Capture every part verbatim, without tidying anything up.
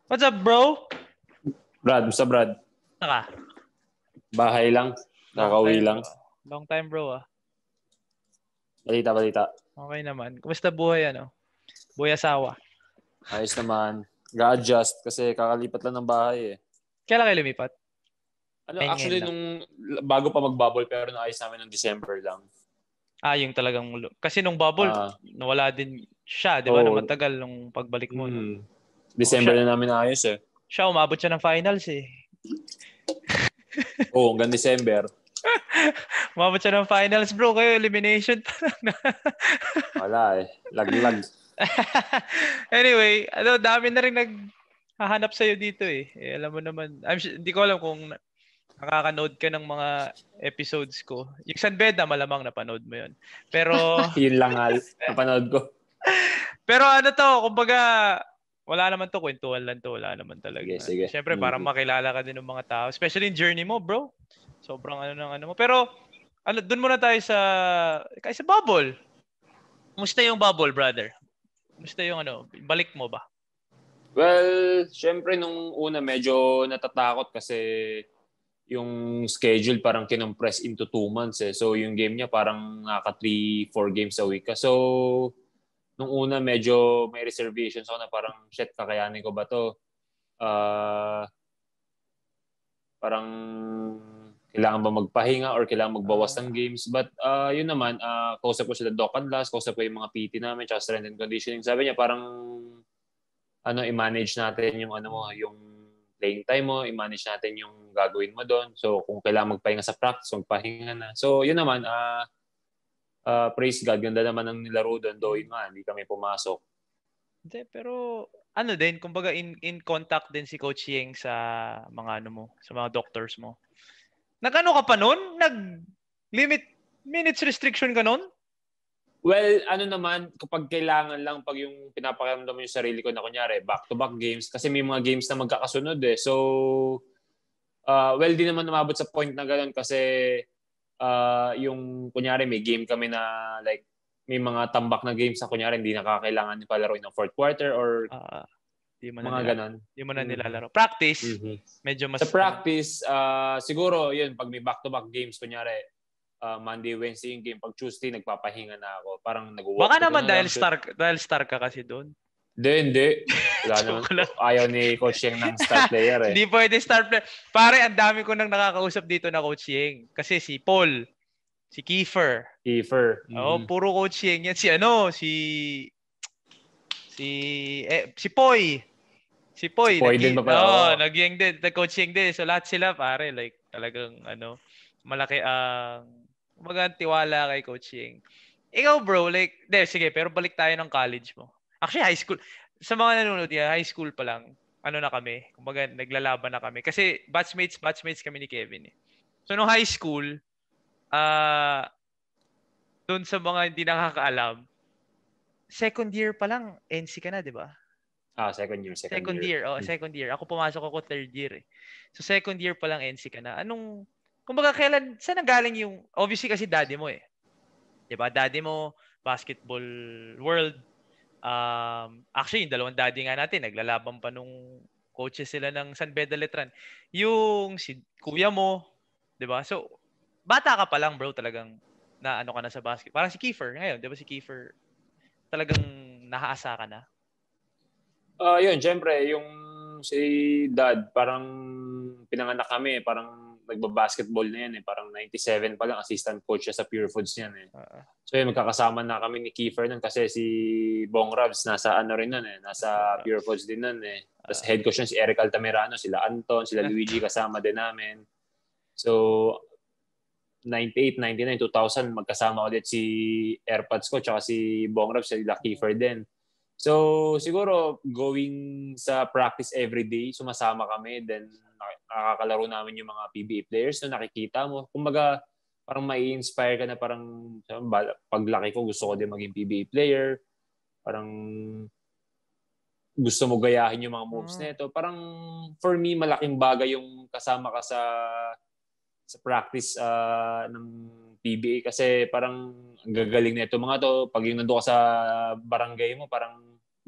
What's up, bro? Brad, basta Brad. Saka? Bahay lang. Nakauwi lang. Long time, bro, ah. Balita, balita. Okay naman. Kumusta buhay, ano? Buhay asawa? Ayos naman. Ga-adjust kasi kakalipat lang ng bahay eh. Kailan kayo lumipat? Ano, Ay, actually, ngayon lang. nung bago pa mag-bubble pero naayos namin ng December lang. Ah, yung talagang... Kasi nung bubble, Ah. nawala din siya, di ba? Na Oo. matagal nung pagbalik mo, no? Hmm. December Oh, siya- na namin naayos eh. Siya, umabot siya ng finals, eh. Oo, hanggang December. Umabot siya ng finals, bro. Kayo, elimination pa lang. Wala eh. Laglag. Anyway, ano, dami na rin naghahanap sa'yo dito, eh. eh alam mo naman, I'm sure, hindi ko alam kung nakaka-node ka ng mga episodes ko. Yung San Beda, malamang napanood mo yun. Pero... Yun lang hal. Napanood ko. Pero ano to, kumbaga, wala naman to, kwentuhan lang to, wala naman talaga. Sige, sige. Siyempre, mm-hmm. Parang makilala ka din ng mga tao. Especially in journey mo, bro. Sobrang ano ng ano mo. Pero, ano, dun muna tayo sa, kaya sa bubble. Kumusta yung bubble, brother? Kumusta yung ano, balik mo ba? Well, syempre nung una medyo natatakot kasi yung schedule parang kinompress into two months eh. So yung game niya parang naka three, four games a week. So nung una medyo may reservations ako na parang shit, kakayanin ko ba to? Uh, parang kailangan ba magpahinga or kailangan magbawas ng games? But uh, yun naman, uh, kausap ko sila Doc and Las, kausap ko yung mga P T namin, tsaka strength and conditioning. Sabi niya parang ano, i-manage natin yung ano mo, yung playing time mo, i-manage natin yung gagawin mo doon. So, kung kailangan magpahinga sa practice, magpahinga na. So, yun naman, uh, uh, praise God, ganda naman ang nilaro doon, though yun nga, hindi kami pumasok. Hindi, pero ano din, kumbaga in, in contact din si Coach Yeng sa mga ano mo, sa mga doctors mo. Nag-ano ka pa nun? Nag-limit minutes restriction ka nun? Well, ano naman, kapag kailangan lang, pag yung pinapakiramdam mo yung sarili ko na kunyari, back-to-back games, kasi may mga games na magkakasunod eh. So, uh, well, di naman umabot sa point na gano'n kasi uh, yung, kunyari, may game kami na like, may mga tambak na games na kunyari, hindi nakakailangan palaro ng fourth quarter or uh, di mo na mga nila, ganon. Di mo na nilalaro. Practice, mm-hmm. medyo mas... Sa practice, uh, siguro, yun, pag may back-to-back games, kunyari, Uh, Monday, Wednesday yung game. Pag Tuesday, nagpapahinga na ako. Parang nag-walk. Baka naman dahil star, dahil star ka kasi doon. Hindi, hindi. Wala naman. Ayaw ni Coach Yeng ng star player eh. Hindi pwede star player. Pare, ang dami ko nang nakakausap dito na Coach Yeng. Kasi si Paul, si Kiefer. Kiefer. Mm-hmm. Oh, puro Coach Yeng yan. Si ano, si... Si... Eh, si Poy. Si Poy. Si Poy din ba pala? Oo, oh, nag-Yeng din. Nag-Coach Yeng din. So, lahat sila, pare, like, talagang, ano, malaki ang... Uh, Kumbaga tiwala kay Coach Yeng. Ikaw bro, like, de, sige, pero balik tayo ng college mo. Actually, high school. Sa mga nanonood yan, high school pa lang, ano na kami, kumbaga naglalaban na kami. Kasi batchmates, batchmates kami ni Kevin eh. So, nung high school, ah, uh, doon sa mga hindi nakakaalam, second year pa lang, N C ka na, di ba? Ah, second year, second, second year. year. Oh, second year. Ako pumasok ako third year eh. So, second year pa lang N C ka na. Anong, kumbaga, kailan, saan nanggaling yung, obviously kasi daddy mo eh. Diba? Daddy mo, basketball world. Um, actually, yung dalawang daddy nga natin, naglalaban pa nung coaches sila ng San Beda Letran. Yung si kuya mo, diba? So, bata ka pa lang bro, talagang na ano ka na sa basket. Parang si Kiefer ngayon, diba si Kiefer, talagang nahaasa ka na. Uh, yun, syempre, yung si dad, parang pinanganak kami, parang nagba-basketball na yan eh. Parang ninety-seven pa lang, assistant coach siya sa Pure Foods niyan eh. Uh-huh. So yun, magkakasama na kami ni Kiefer nun kasi si Bong Rabs nasa ano rin nun eh, nasa Pure Foods din nun eh. Tapos head coach yun si Eric Altamirano, sila Anton, sila Luigi kasama din namin. So ninety-eight, ninety-nine, two thousand magkasama ulit si Airpods ko tsaka si Bong Rabs, sila Kiefer din. So siguro going sa practice every day, sumasama kami, then nakakalaro namin yung mga P B A players na nakikita mo. Kumbaga, parang mai-inspire ka na parang paglaki ko gusto ko din maging P B A player. Parang gusto mo gayahin yung mga moves hmm. nito. Parang for me, malaking bagay yung kasama ka sa sa practice uh, ng P B A kasi parang ang gagaling nito mga to. Pag yung nandun ka sa barangay mo, parang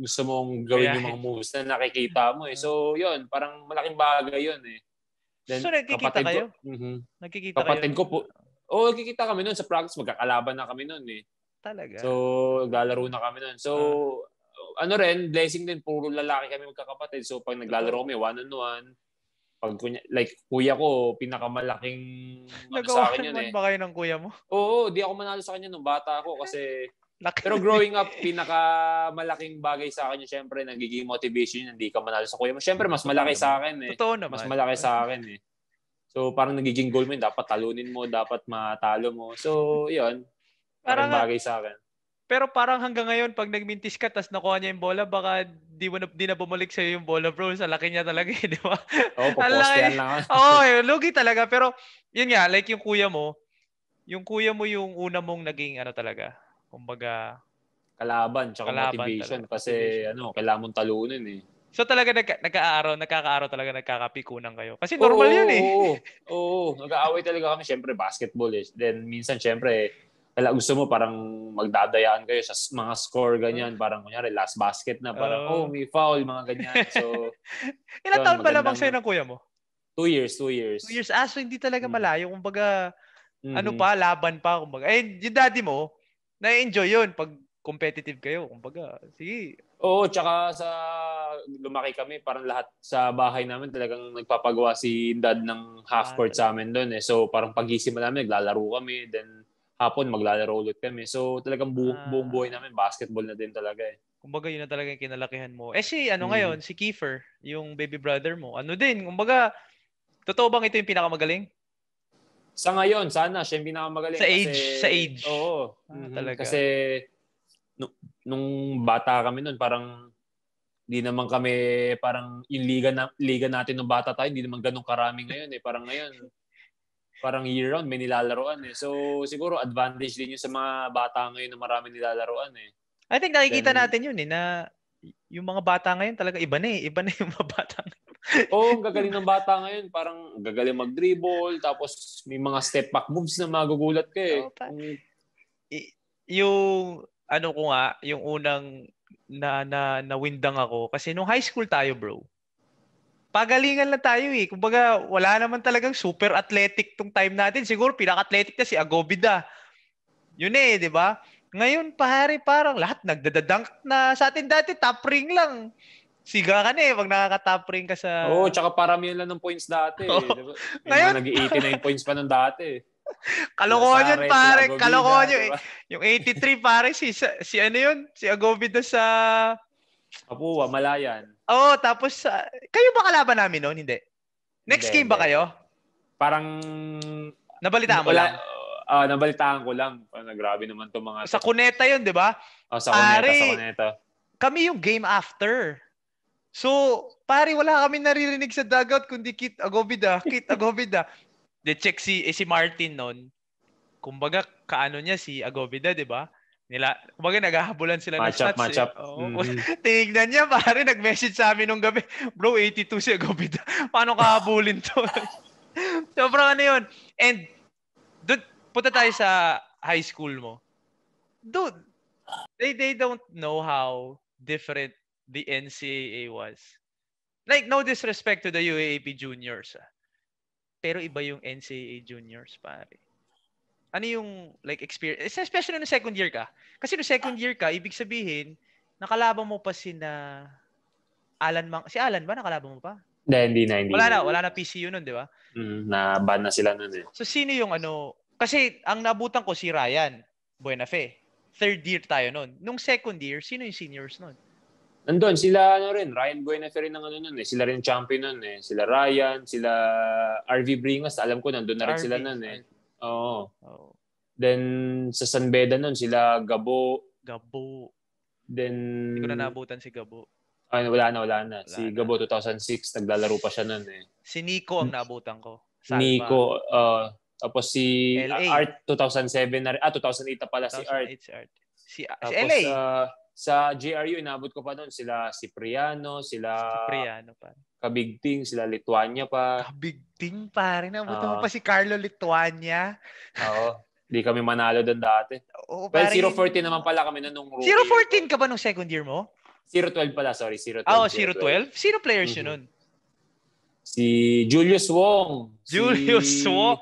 gusto mong gawin yeah. yung mga moves na nakikita mo eh. So, yun, parang malaking bagay yun eh. Then, so, nagkikita kayo? Ko, mm-hmm. Nagkikita kapatid kayo? ko po, oo, oh, nagkikita kami nun sa practice, magkakalaban na kami nun eh. Talaga? So, naglalaro na kami nun. So, uh, ano rin, blessing din, puro lalaki kami magkakapatid. So, pag naglalaro kami, one-on-one, pag like kuya ko, pinakamalaking ano sa akin yun eh. Nag-one-on-one ba kayo ng kuya mo? Oo, di ako manalo sa kanya nung bata ako kasi pero growing up, pinakamalaking bagay sa akin yun, syempre, nagiging motivation yun, hindi ka manalo sa kuya mo. Syempre, mas malaki sa akin eh. Totoo naman. Mas malaki sa akin eh. So, parang nagiging goal mo yun, dapat talunin mo, dapat matalo mo. So, yun. Parang bagay sa akin. Pero parang hanggang ngayon, pag nagmintis ka, tas nakuha niya yung bola, baka di, mo na, di na bumalik sa'yo yung bola, bro. Sa laki niya talaga, di ba? Oo, oh, papostehan lang. Oo, oh, lugi talaga. Pero, yun nga, like yung kuya mo, yung kuya mo yung una mong naging, ano talaga, kumbaga, kalaban, tsaka kalaban, motivation. Talaga. Kasi, motivation. ano, kailangan mong talunin eh. So talaga nagka, nagka-araw, nagkaka-araw talaga nagkakapikunan kayo. Kasi normal oo, yun eh. Oo, oo. Nag-aaway talaga kami. Siyempre, basketball eh. Then, minsan, siyempre, kaya gusto mo parang magdadayaan kayo sa mga score, ganyan. Parang, kunyari, last basket na. Parang, uh, oh, may foul, mga ganyan. So, ilang taon ba lamang sa'yo ng kuya mo? Two years, two years. Two years. Ah, so hindi talaga malayo. Kumbaga, mm-hmm. ano pa, laban pa. Kumbaga. Eh, yung daddy mo, na-enjoy yun pag competitive kayo. Kumbaga, sige. Oo, tsaka sa lumaki kami, parang lahat sa bahay namin talagang nagpapagawa si dad ng half court ah, sa amin doon eh. So parang pagising namin, naglalaro kami, then hapon maglalaro ulit kami. So talagang bu- ah, buong buhay namin, basketball na din talaga eh. Kumbaga yun na talaga yung kinalakihan mo. Eh si ano hmm. ngayon, si Kiefer, yung baby brother mo, ano din, kumbaga, totoo bang ito yung pinakamagaling? Sa ngayon, sana siya yung pinakamagaling. Sa age, kasi, sa age. Oo. Ah, mm-hmm. Talaga. Kasi nung bata kami noon, parang di naman kami parang yung liga na liga natin nung bata tayo, hindi naman ganun karami ngayon eh. Parang ngayon parang year round may nilalaroan eh. So siguro advantage din yun sa mga bata ngayon na marami nilalaroan eh. I think nakikita Then, natin yun eh na yung mga bata ngayon talaga iba na eh. Iba na yung mga bata ngayon. Oo, oh, gagaling ng bata ngayon. Parang gagaling mag-dribble, tapos may mga step back moves na magugulat ka eh. Oh, pa- y- yung ano ko nga, yung unang na na nawindang ako kasi nung high school tayo, bro. Pagalingan lang tayo eh. Kumbaga, wala naman talagang super athletic tong time natin. Siguro pinaka-athletic na si Agobida. Yun eh, 'di ba? Ngayon, pare, parang lahat nagdadadunk na. Sa atin dati top ring lang. Siga ka na eh pag nakaka-top ring ka sa Oo, oh, tsaka paramihan lang ng points dati, oh. eh. Diba? Ngayon, nag-eighty-nine points pa nung dati. Kalokohan yun, pare. Kalokohan yun. Diba? Yung eighty-three, pare, si, si ano yun? Si Agobida sa... Papua, Malayan. Oo, oh, tapos, uh, kayo ba kalaban namin noon? Hindi. Next hindi, game ba kayo? Parang... Nabalitaan mo lang? Uh, nabalitaan ko lang. Parang grabe naman itong mga... Sa Cuneta yun, di ba? Oh, sa Cuneta, pare, sa Cuneta. Kami yung game after. So, pare, wala kami naririnig sa dugout kundi Kit Agobida, Kit Agobida. De check si eh, si Martin noon. Kumbaga kaano niya si Agobida, 'di ba? Nila, kumbaga naghahabulan sila match ng stats. Match up, eh. Oh, mm-hmm. Tinignan niya, pare, nag-message sa amin nung gabi. Bro, eighty-two si Agobida. Paano kahabulin 'to? Sobrang ano 'yun. And dude, punta tayo sa high school mo. Dude, they they don't know how different the N C A A was. Like, no disrespect to the U A A P juniors. Ah. Pero iba yung N C A A juniors, pare. Ano yung, like, experience? Especially no second year ka. Kasi no second year ka, ibig sabihin, nakalaban mo pa si na Alan Mang... Si Alan ba? Nakalaban mo pa? De, hindi na, hindi wala na. na. Wala na P C U nun, di ba? Mm, na-ban na sila nun eh. So, sino yung ano... Kasi, ang nabutan ko si Ryan Buenafe. Third year tayo nun. Nung second year, sino yung seniors nun? Nandun, sila ano rin, Ryan Buenafe rin ng ano nun eh. Sila rin champion nun eh. Sila Ryan, sila R V Bringas, alam ko nandun na rin R V, sila nun eh. Oo. Oh. Then, sa San Beda nun, sila Gabo. Gabo. Then... Hindi ko na nabutan si Gabo. Ay, wala na, wala na. Wala si na. Gabo two thousand six, naglalaro pa siya nun eh. Si Nico ang nabutan ko. Salva. Nico, uh, tapos si L A. Art two thousand seven na rin. Ah, two thousand eight na pala si Art. Si Art. Si, tapos, si L A. Uh, sa J R U, inabot ko pa doon. Sila Cipriano, sila Cipriano pa. Kabigting, sila Lituania pa. Kabigting pare. Nabutan uh, mo pa si Carlo Lituania. Oo. Di kami manalo doon dati. Oo, well, zero fourteen naman pala kami na nung rookie. zero fourteen ka ba nung second year mo? zero twelve pala, sorry. zero twelve. Ah, oh, zero twelve? Sino players mm-hmm. yun nun? Si Julius Wong. Julius si... Wong?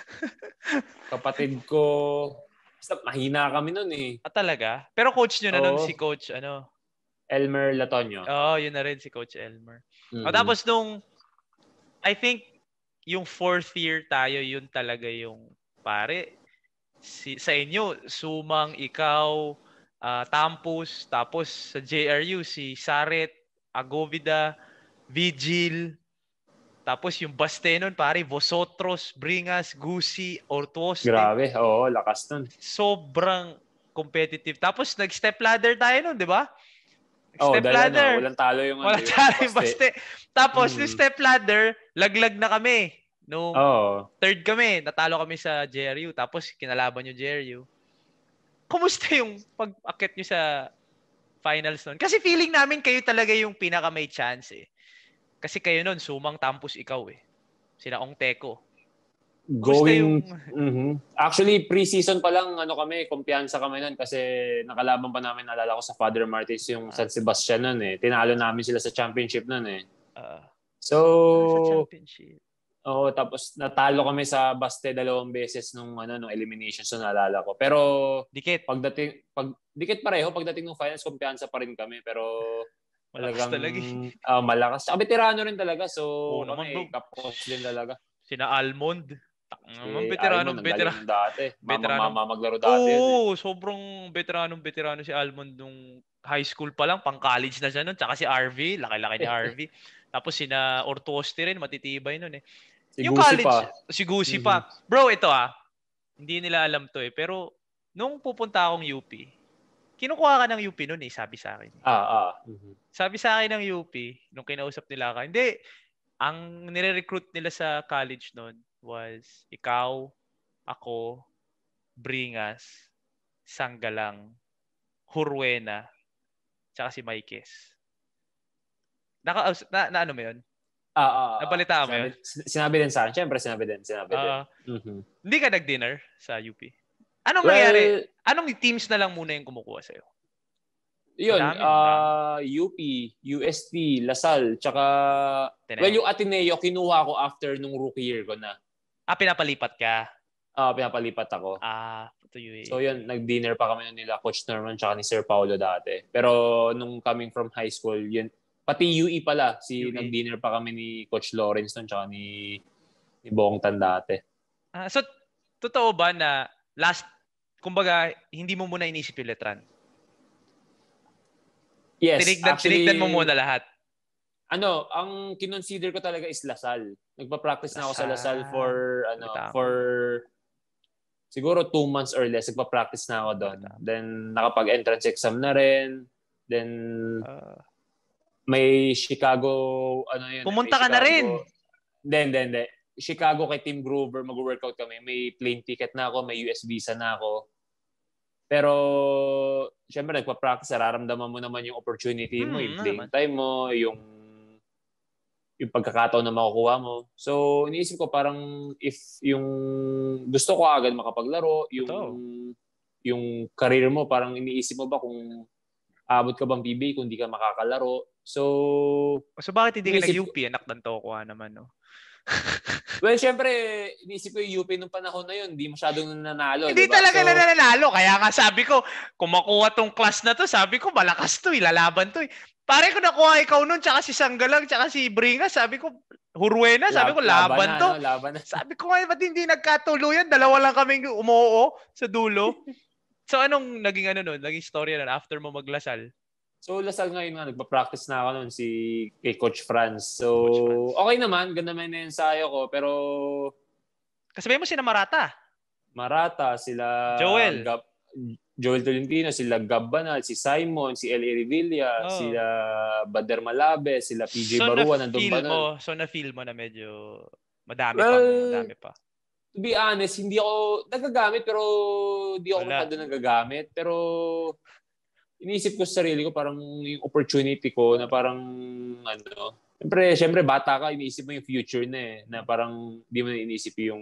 Kapatid ko. Basta mahina kami nun eh. Ah, talaga? Pero coach nyo na nun si Coach, ano? Elmer Latonio. Oo, oh, yun na rin si Coach Elmer. Mm-hmm. O, tapos nung, I think, yung fourth year tayo, yun talaga yung, pare, si, sa inyo, Sumang, ikaw, uh, Tampus, tapos sa J R U, si Saret, Agovida, Vigil, tapos yung Baste nun, pare, Vosotros, Bringas, Gusi, Ortuoste. Grabe, oo, lakas nun. Sobrang competitive. Tapos nag-step ladder tayo nun, di ba? Oh, step ladder. Ano, walang talo yung walang talo yung Baste. Tapos mm. yung step ladder, laglag na kami. Nung oh. third kami, natalo kami sa J R U. Tapos kinalaban yung J R U. Kumusta yung pag-akit nyo sa finals nun? Kasi feeling namin kayo talaga yung pinaka may chance eh. Kasi kayo nun, Sumang, Tampus, ikaw eh. Sina Ong Teco. Going, yung... mm-hmm. Actually, pre-season pa lang, ano kami, kumpiyansa kami nun kasi nakalaban pa namin, naalala ko sa Father Martins, yung San Sebastian nun eh. Tinalo namin sila sa championship nun eh. Uh, so, sa championship. Oo, tapos natalo kami sa Baste dalawang beses nung ano nung elimination, so naalala ko. Pero dikit. Pagdating pag dikit pareho pagdating ng finals, kumpiyansa pa rin kami pero malakas talaga. Uh, malakas. Saka veterano rin talaga. So, oo naman bro. Kapos din talaga. Sina Almond. Naman si veteranong veterano dati. Mama, mama maglaro dati. Oo, eh. sobrang veteranong veterano si Almond nung high school pa lang, pang college na siya noon. Tsaka si R V, laki-laki ni R V. Tapos sina Ortuoste rin, matitibay noon eh. Si yung Gusi college, pa. si Gusi mm-hmm. pa. Bro, ito ah. Hindi nila alam to eh. Pero nung pupunta akong U P, kinukuha ka ng U P noon eh, sabi sa akin. Ah, ah. Mm-hmm. Sabi sa akin ng U P, nung kinausap nila ka, hindi, ang nire-recruit nila sa college noon was ikaw, ako, Bringas, Sanggalang, Hurwena, tsaka si Maikes. Naka, na, na ano mo yun? Ah, ah, ah. Nabalita mo sinabi, yun? Sinabi din sa akin. Siyempre, sinabi din. Sinabi uh, din. Mm-hmm. Hindi ka nag-dinner sa U P? Anong well, nangyari? Anong teams na lang muna yung kumukuha sa'yo? Yun, madami, uh, madami. U P, U S T, Lasal, tsaka... Ateneo. Well, yung Ateneo, kinuha ko after nung rookie year ko na. Ah, pinapalipat ka? Ah, uh, pinapalipat ako. Ah, ito yun. So yun, nag-dinner pa kami nila Coach Norman tsaka ni Sir Paulo dati. Pero nung coming from high school, yun, pati U E pala, si U E. Nag-dinner pa kami ni Coach Lawrence nun tsaka ni, ni Bong Tan dati. Ah, so, totoo ba na last, kumbaga, hindi mo muna inisip yung Letran? Yes, tinignan, actually, tinignan mo muna lahat. Ano, ang kinonsider ko talaga is Lasal. Nagpa-practice na ako sa Lasal for ano, Bitang. for siguro two months or less. Nagpa-practice na ako doon. Then nakapag-entrance exam na rin. Then uh, may Chicago ano yun. Pumunta ka na rin. Hindi, hindi, hindi. Chicago kay Team Grover, mag-workout kami. May plane ticket na ako, may U S visa na ako. Pero, syempre, nagpa-practice, nararamdaman mo naman yung opportunity mo, hmm, yung playing naman. time mo, yung yung pagkakataon na makukuha mo. So, iniisip ko parang if yung gusto ko agad makapaglaro, yung Ito. yung career mo, parang iniisip mo ba kung abot ka bang P B A kung hindi ka makakalaro. So, so bakit hindi ka nag-U P? Anak ng Tokwa naman, no? Well, syempre, inisip ko yung U P nung panahon na yun, hindi masyadong nananalo. Hindi diba? talaga so, nananalo. Kaya nga sabi ko, kung makuha tong class na to, sabi ko, malakas to, ilalaban to. Eh. Pare ko nakuha ikaw nun, tsaka si Sanggalang, tsaka si Bringas, sabi ko, Hurwena, sabi ko, laban, laban na, to. No? Laban na. Sabi ko nga, ba't hindi nagkatuluyan? Dalawa lang kaming umuo sa dulo. So, anong naging ano nun? Naging story nun after mo maglasal? So, Lasal ngayon nga, nagpa-practice na ako nun si, kay Coach Franz. So, Coach Franz. Okay naman, ganda naman na ensayo ko, pero... Kasabihin mo sila Marata. Marata, sila... Joel. Gab, Joel Tolentino, sila Gab Banal, si Simon, si L A Revilla, oh. sila Bader Malabe, sila P J so Barua, nandun ba nun? So, na-feel mo na medyo madami well, pa, madami pa. To be honest, hindi ako nagagamit, pero hindi ako masyado nagagamit. Pero... Iniisip ko sa sarili ko parang yung opportunity ko na parang ano, siyempre, siyempre bata ka, iniisip mo yung future na eh, na parang hindi mo na iniisip yung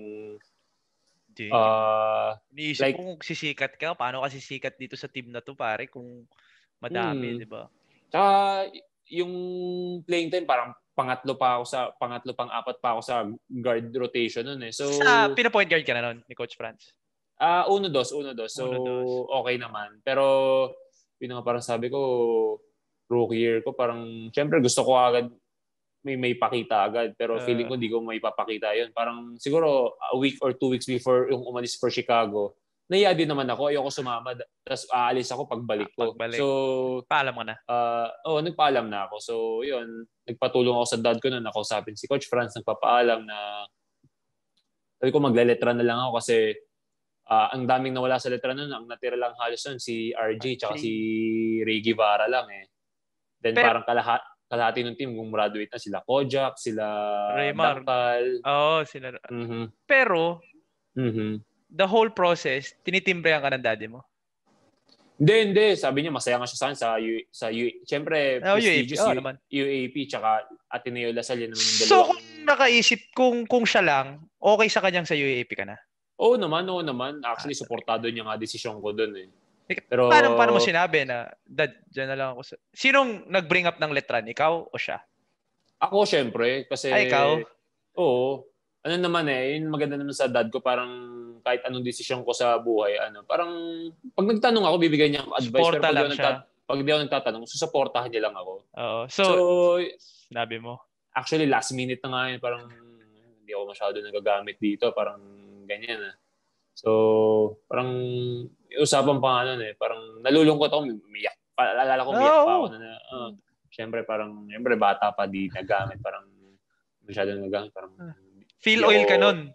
uh, iniisip like, mo kung sisikat ka, paano ka sisikat dito sa team na to pare kung madami, hmm, di ba? Tsaka yung playing time parang pangatlo pa ako sa pangatlo pang apat pa ako sa guard rotation noon eh. So sa pina-point guard ka na noon ni Coach Franz? Ah, uh, uno dos, uno dos. So uno, dos. Okay naman. Pero yun nga parang sabi ko rookie year ko parang syempre gusto ko agad may may pakita agad pero uh, feeling ko hindi ko may papakita yun. Parang siguro a week or two weeks before yung umalis for Chicago, naiya din naman ako. Ayoko sumama. Tapos aalis ako pagbalik ko. Pagbalik. So, paalam mo na? Uh, oh, nagpaalam na ako. So, yun. Nagpatulong ako sa dad ko na nakausapin si Coach Franz. Nagpapaalam na sabi ko magleletra na lang ako kasi uh, ang daming nawala sa letra nun. Ang natira lang halos nun si R J tsaka si Ray Guevara lang eh. Then Pero, parang kalahat kalahati ng team gumraduate na sila Kojak, sila Raymar. Dankal. Oo, oh, sila. Mm-hmm. Pero, mm-hmm. the whole process, tinitimbrehan ka ng daddy mo? Hindi, hindi. Sabi niya, masaya nga siya saan sa U, sa U, siyempre, oh, prestigious U, U, naman. U A P, tsaka Ateneo Lasal, yun naman yung dalawang. So, kung nakaisip, kung, kung siya lang, okay sa kanyang sa U A P ka na? Oo naman, oo naman. Actually, ah, supportado niya nga desisyon ko dun eh. Pero, paano, paano mo sinabi na, Dad, dyan na lang ako sa... Sinong nag-bring up ng letran? Ikaw o siya? Ako, syempre. Kasi... Ay, ikaw? Oo. Ano naman eh, yung maganda naman sa dad ko, parang kahit anong desisyon ko sa buhay, ano, parang pag nagtanong ako, bibigyan niya ako advice. Suporta pero pag lang di siya. Nagtat- pag di ako nagtatanong, susuportahan niya lang ako. Oo. So, so, sinabi mo? Actually, last minute na nga yun. Parang hindi ako masyado nagagamit dito. Parang ganyan ah. So, parang usapan pa nga nun eh. Parang nalulungkot ako, umiyak. Alala ko, umiyak pa ako. Na, uh, Siyempre, parang, siyempre, bata pa, di nagamit. Parang, masyado nagamit. Parang, feel oil ka nun?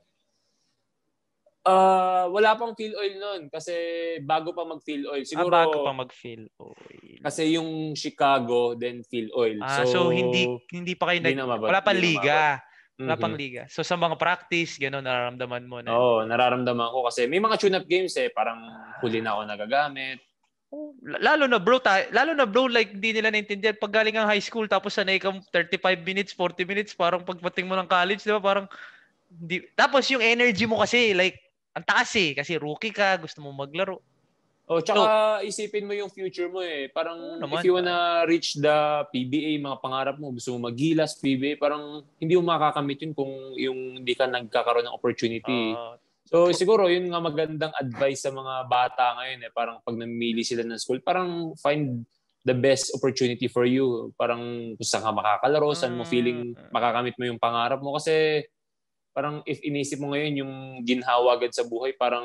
Uh, wala pang feel oil nun. Kasi, bago pa mag-feel oil. Siguro, ah, bago pa mag-feel oil. Kasi yung Chicago, then feel oil. Ah, so, so hindi hindi pa kayo nag... Mabab- wala pang liga. Wala mm-hmm. pang liga. So, sa mga practice, gano'n, nararamdaman mo na. Oo, nararamdaman ko kasi may mga tune-up games eh. Parang huli na ako nagagamit. Oh, lalo na bro, tayo, lalo na bro, like hindi nila naintindihan. Pag galing ang high school, tapos sanay kang thirty-five minutes, forty minutes, parang pagpating mo ng college, di ba? Parang, di, tapos yung energy mo kasi, like, ang taas eh. Kasi rookie ka, gusto mo maglaro. Oh, tsaka so, isipin mo yung future mo eh. Parang oh, naman, if you wanna reach the P B A, mga pangarap mo, gusto mo magilas P B A, parang hindi mo makakamit yun kung yung hindi ka nagkakaroon ng opportunity. Uh, so for, siguro yun nga magandang advice sa mga bata ngayon eh. Parang pag namili sila ng school, parang find the best opportunity for you. Parang kung saan ka makakalaro, saan mo feeling makakamit mo yung pangarap mo. Kasi parang if inisip mo ngayon yung ginhawa agad sa buhay, parang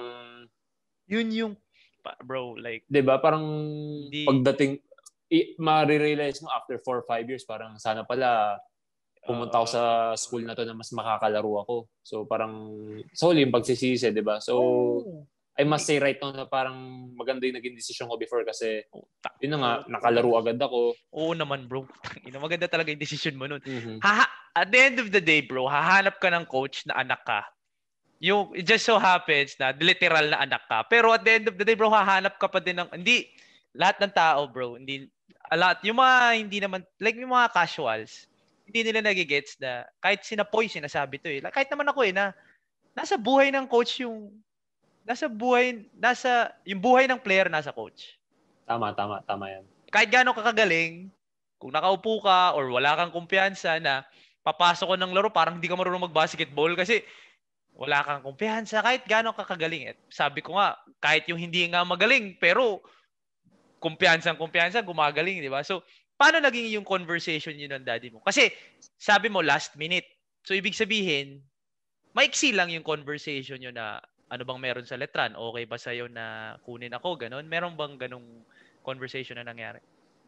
yun yung bro, like, 'di ba? Parang di, pagdating i- ma-realize mo after four or five years, parang sana pala pumunta uh, ako sa school na to na mas makakalaro ako. So parang sa huli yung pagsisisi, 'di ba? So oh, I must say right now na parang maganda yung naging decision ko before kasi oh, yun na nga, nakalaro agad ako. Oo naman, bro. Ina maganda talaga yung decision mo nun. Mm-hmm. Ha- at the end of the day, bro, hahanap ka ng coach na anak ka. Yung, it just so happens na literal na anak ka. Pero at the end of the day, bro, hahanap ka pa din ng, hindi, lahat ng tao, bro, hindi, a lot, yung mga, hindi naman, like yung mga casuals, hindi nila nagigets na, kahit sinapoy, sinasabi to eh. Like, kahit naman ako eh, na, nasa buhay ng coach yung, nasa buhay, nasa, yung buhay ng player nasa coach. Tama, tama, tama yan. Kahit gaano ka kagaling, kung nakaupo ka, or wala kang kumpiyansa na, papasok ko ng laro, parang hindi ka marunong mag-basketball kasi, wala kang kumpiyansa, kahit gano'ng kakagaling. Eh. Sabi ko nga, kahit yung hindi nga magaling, pero kumpiyansang kumpiyansa, gumagaling, di ba? So, paano naging yung conversation yun ng daddy mo? Kasi, sabi mo, last minute. So, ibig sabihin, maiksi lang yung conversation yun na ano bang meron sa letran? Okay ba sa'yo na kunin ako? Ganon? Meron bang ganong conversation na nangyari?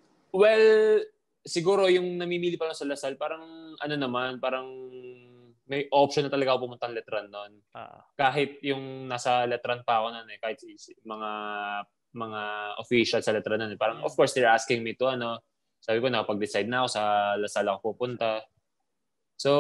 Well, siguro yung namimili pa lang sa Lasal, parang ano naman, parang may option na talaga ako pumunta ng letran noon. Uh, kahit yung nasa letran pa ako noon eh, kahit mga mga official sa letran noon eh. Parang of course they're asking me to ano. Sabi ko nakapag-decide na ako sa Lasal ako pupunta. So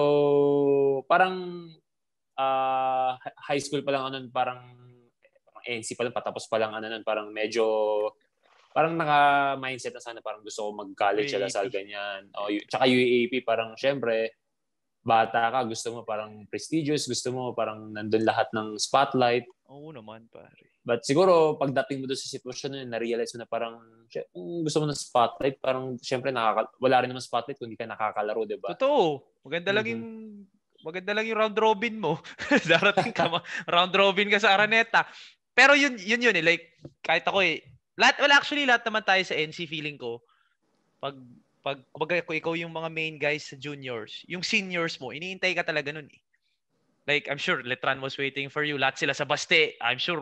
parang uh, high school pa lang ano, parang parang N C pa lang patapos pa lang ano noon, parang medyo parang naka-mindset na sana parang gusto ko mag-college sa Lasal ganyan. O tsaka U A P parang syempre bata ka, gusto mo parang prestigious, gusto mo parang nandun lahat ng spotlight. Oo naman, pare. But siguro, pagdating mo doon sa sitwasyon na yun, na-realize mo na parang, kung gusto mo ng spotlight, parang, syempre, nakaka- wala rin naman spotlight kung hindi ka nakakalaro, di ba? Totoo. Maganda lang yung, mm-hmm. maganda lang yung round robin mo. Darating ka, round robin ka sa Araneta. Pero yun, yun yun eh. Like, kahit ako eh, lahat, well, actually, lahat naman tayo sa N C, feeling ko, pag, pag, kumbaga, kung ikaw yung mga main guys sa juniors, yung seniors mo, iniintay ka talaga nun eh. Like, I'm sure, Letran was waiting for you. Lahat sila sa Baste, I'm sure.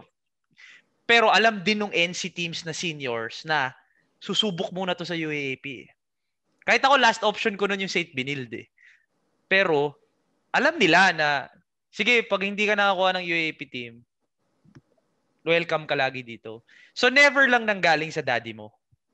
Pero alam din nung N C teams na seniors na susubok muna to sa U A A P. Kahit ako last option ko nun yung Saint Benilde. Eh. Pero alam nila na sige, pag hindi ka nakakuha ng U A A P team, welcome ka lagi dito. So never lang nanggaling sa daddy mo.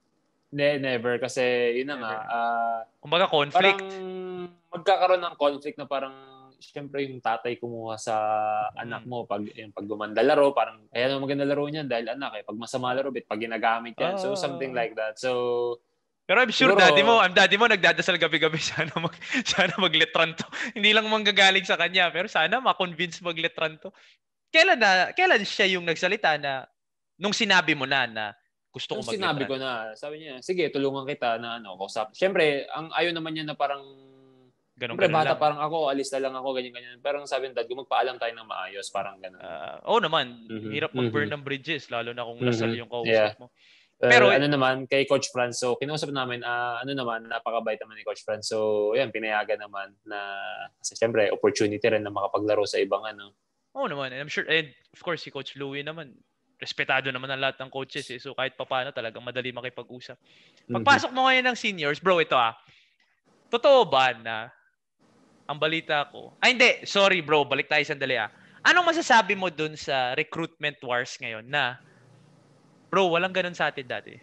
Ne, never kasi yun na nga. Uh, Kumbaga conflict. Parang magkakaroon ng conflict na parang siyempre yung tatay kumuha sa mm. anak mo pag yung pag gumanda laro, parang kaya naman maganda laro niyan dahil anak eh pag masama laro bit pag ginagamit yan. Uh, so something like that. So pero I'm sure siguro, daddy mo, ang daddy mo nagdadasal gabi-gabi sana mag sana magletran to. Hindi lang manggagaling sa kanya, pero sana ma-convince magletran to. Kailan na kailan siya yung nagsalita na nung sinabi mo na na gusto ko magletran? Sinabi ko na, sabi niya, sige, tulungan kita na ano, kausap. Siyempre, ang ayaw naman niya na parang ganun, siyempre, bata lang. Parang ako, alis na lang ako, ganyan-ganyan. Pero sabi ng dad, kung magpaalam tayo ng maayos, parang gano'n. Uh, Oo naman, mm-hmm. hirap mag-burn mm-hmm. ng bridges, lalo na kung lasal mm-hmm. yung kausap yeah. mo. Pero uh, ano naman, kay Coach Franz, so kinausap namin, uh, ano naman, napakabait naman ni Coach Franz. So, yan, pinayagan naman na, kasi siyempre, opportunity rin na makapaglaro sa ibang ano. Oo naman, and I'm sure, and of course, si Coach Louie naman, respetado naman ang lahat ng coaches eh. So kahit papaano talagang madali makipag-usap. Pagpasok mo ngayon ng seniors, bro, ito ah. Totoo ba na ang balita ko? Ay hindi, sorry bro, balik tayo sandali ah. Anong masasabi mo dun sa recruitment wars ngayon na bro, walang ganun sa atin dati.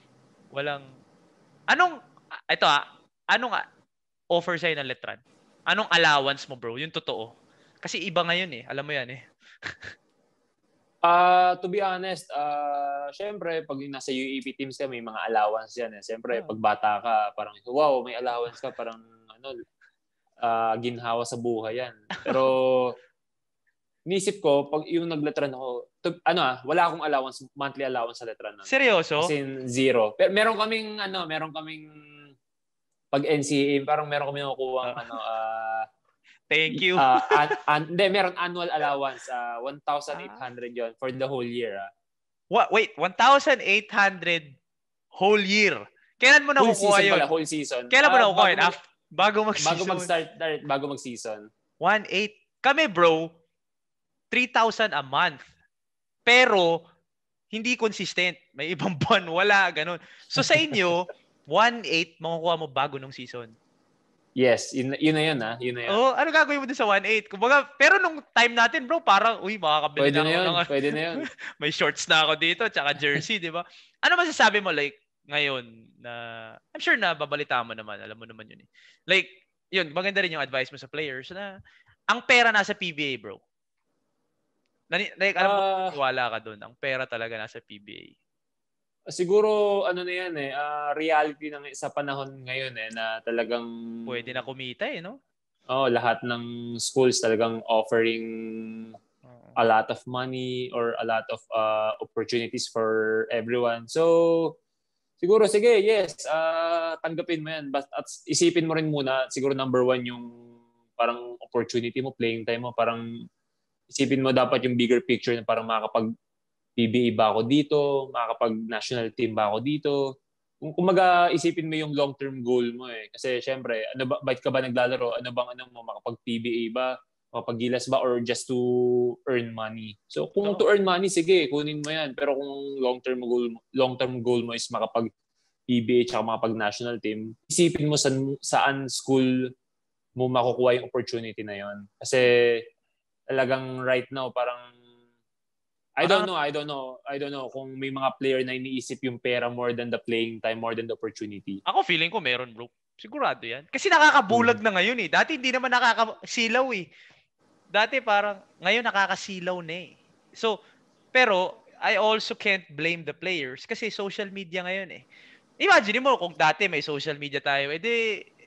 Walang anong ito ah, anong offer sa'yo ng Letran? Anong allowance mo, bro? Yung totoo. Kasi iba ngayon eh, alam mo yan eh. Uh, to be honest, uh, syempre, pag nasa U A P teams ka, may mga allowance yan. Eh. Syempre, oh. pag bata ka, parang, wow, may allowance ka, parang, ano, uh, ginhawa sa buhay yan. Pero, nisip ko, pag yung nagletran ako, to, ano ah, wala akong allowance, monthly allowance sa letran. Seryoso? As in, zero. Pero meron kaming, ano, meron kaming, pag N C A A, parang meron kaming nakukuha, oh. ano, ah, uh, thank you. uh, an, an, de, meron annual allowance. Uh, one thousand eight hundred yon for the whole year. Uh. What? Wait, one thousand eight hundred whole year? Kailan mo nakukuha yun? Pala, whole season. Kailan mo uh, nakukuha yun? Bago, bago mag-season? Bago mag-start, bago mag-season. one eight Kami, bro, three thousand a month. Pero, hindi consistent. May ibang buwan, wala, ganun. So, sa inyo, one eight makukuha mo bago nung season. Yes, yun, yun na yun ha. Yun na yun. Oh, ano gagawin mo din sa one eight? Kumbaga, pero nung time natin, bro, parang, uy, makakabili pwede na, na ako yun, ng... Pwede na yun. May shorts na ako dito, tsaka jersey, di ba? Ano masasabi mo, like, ngayon, na, I'm sure na babalita mo naman, alam mo naman yun eh. Like, yun, maganda rin yung advice mo sa players na, ang pera nasa P B A, bro. Like, alam mo, uh, wala ka dun. Ang pera talaga nasa P B A. Siguro ano na yan eh, uh, reality ng sa panahon ngayon eh na talagang pwede na kumita eh, no? Oh, lahat ng schools talagang offering uh, a lot of money or a lot of uh, opportunities for everyone. So siguro sige, yes, uh, tanggapin mo yan. But at isipin mo rin muna, siguro number one yung parang opportunity mo, playing time mo, parang isipin mo dapat yung bigger picture na parang makakapag P B A ba ako dito? Makakapag-national team ba ako dito? Kung kumaga isipin mo yung long-term goal mo eh. Kasi syempre, ano ba, bakit ka ba naglalaro? Ano bang ano mo? Makapag-P B A ba? Makapag-gilas ba? Or just to earn money? So kung oh. to earn money, sige, kunin mo yan. Pero kung long-term goal, long-term goal mo is makapag-P B A tsaka makapag-national team, isipin mo saan, saan school mo makukuha yung opportunity na yon. Kasi talagang right now, parang I don't know, I don't know. I don't know kung may mga player na iniisip yung pera more than the playing time, more than the opportunity. Ako feeling ko meron, bro. Sigurado yan. Kasi nakakabulag hmm. na ngayon eh. Dati hindi naman nakakasilaw eh. Dati parang, ngayon nakakasilaw na eh. So, pero, I also can't blame the players kasi social media ngayon eh. Imagine mo kung dati may social media tayo, edi,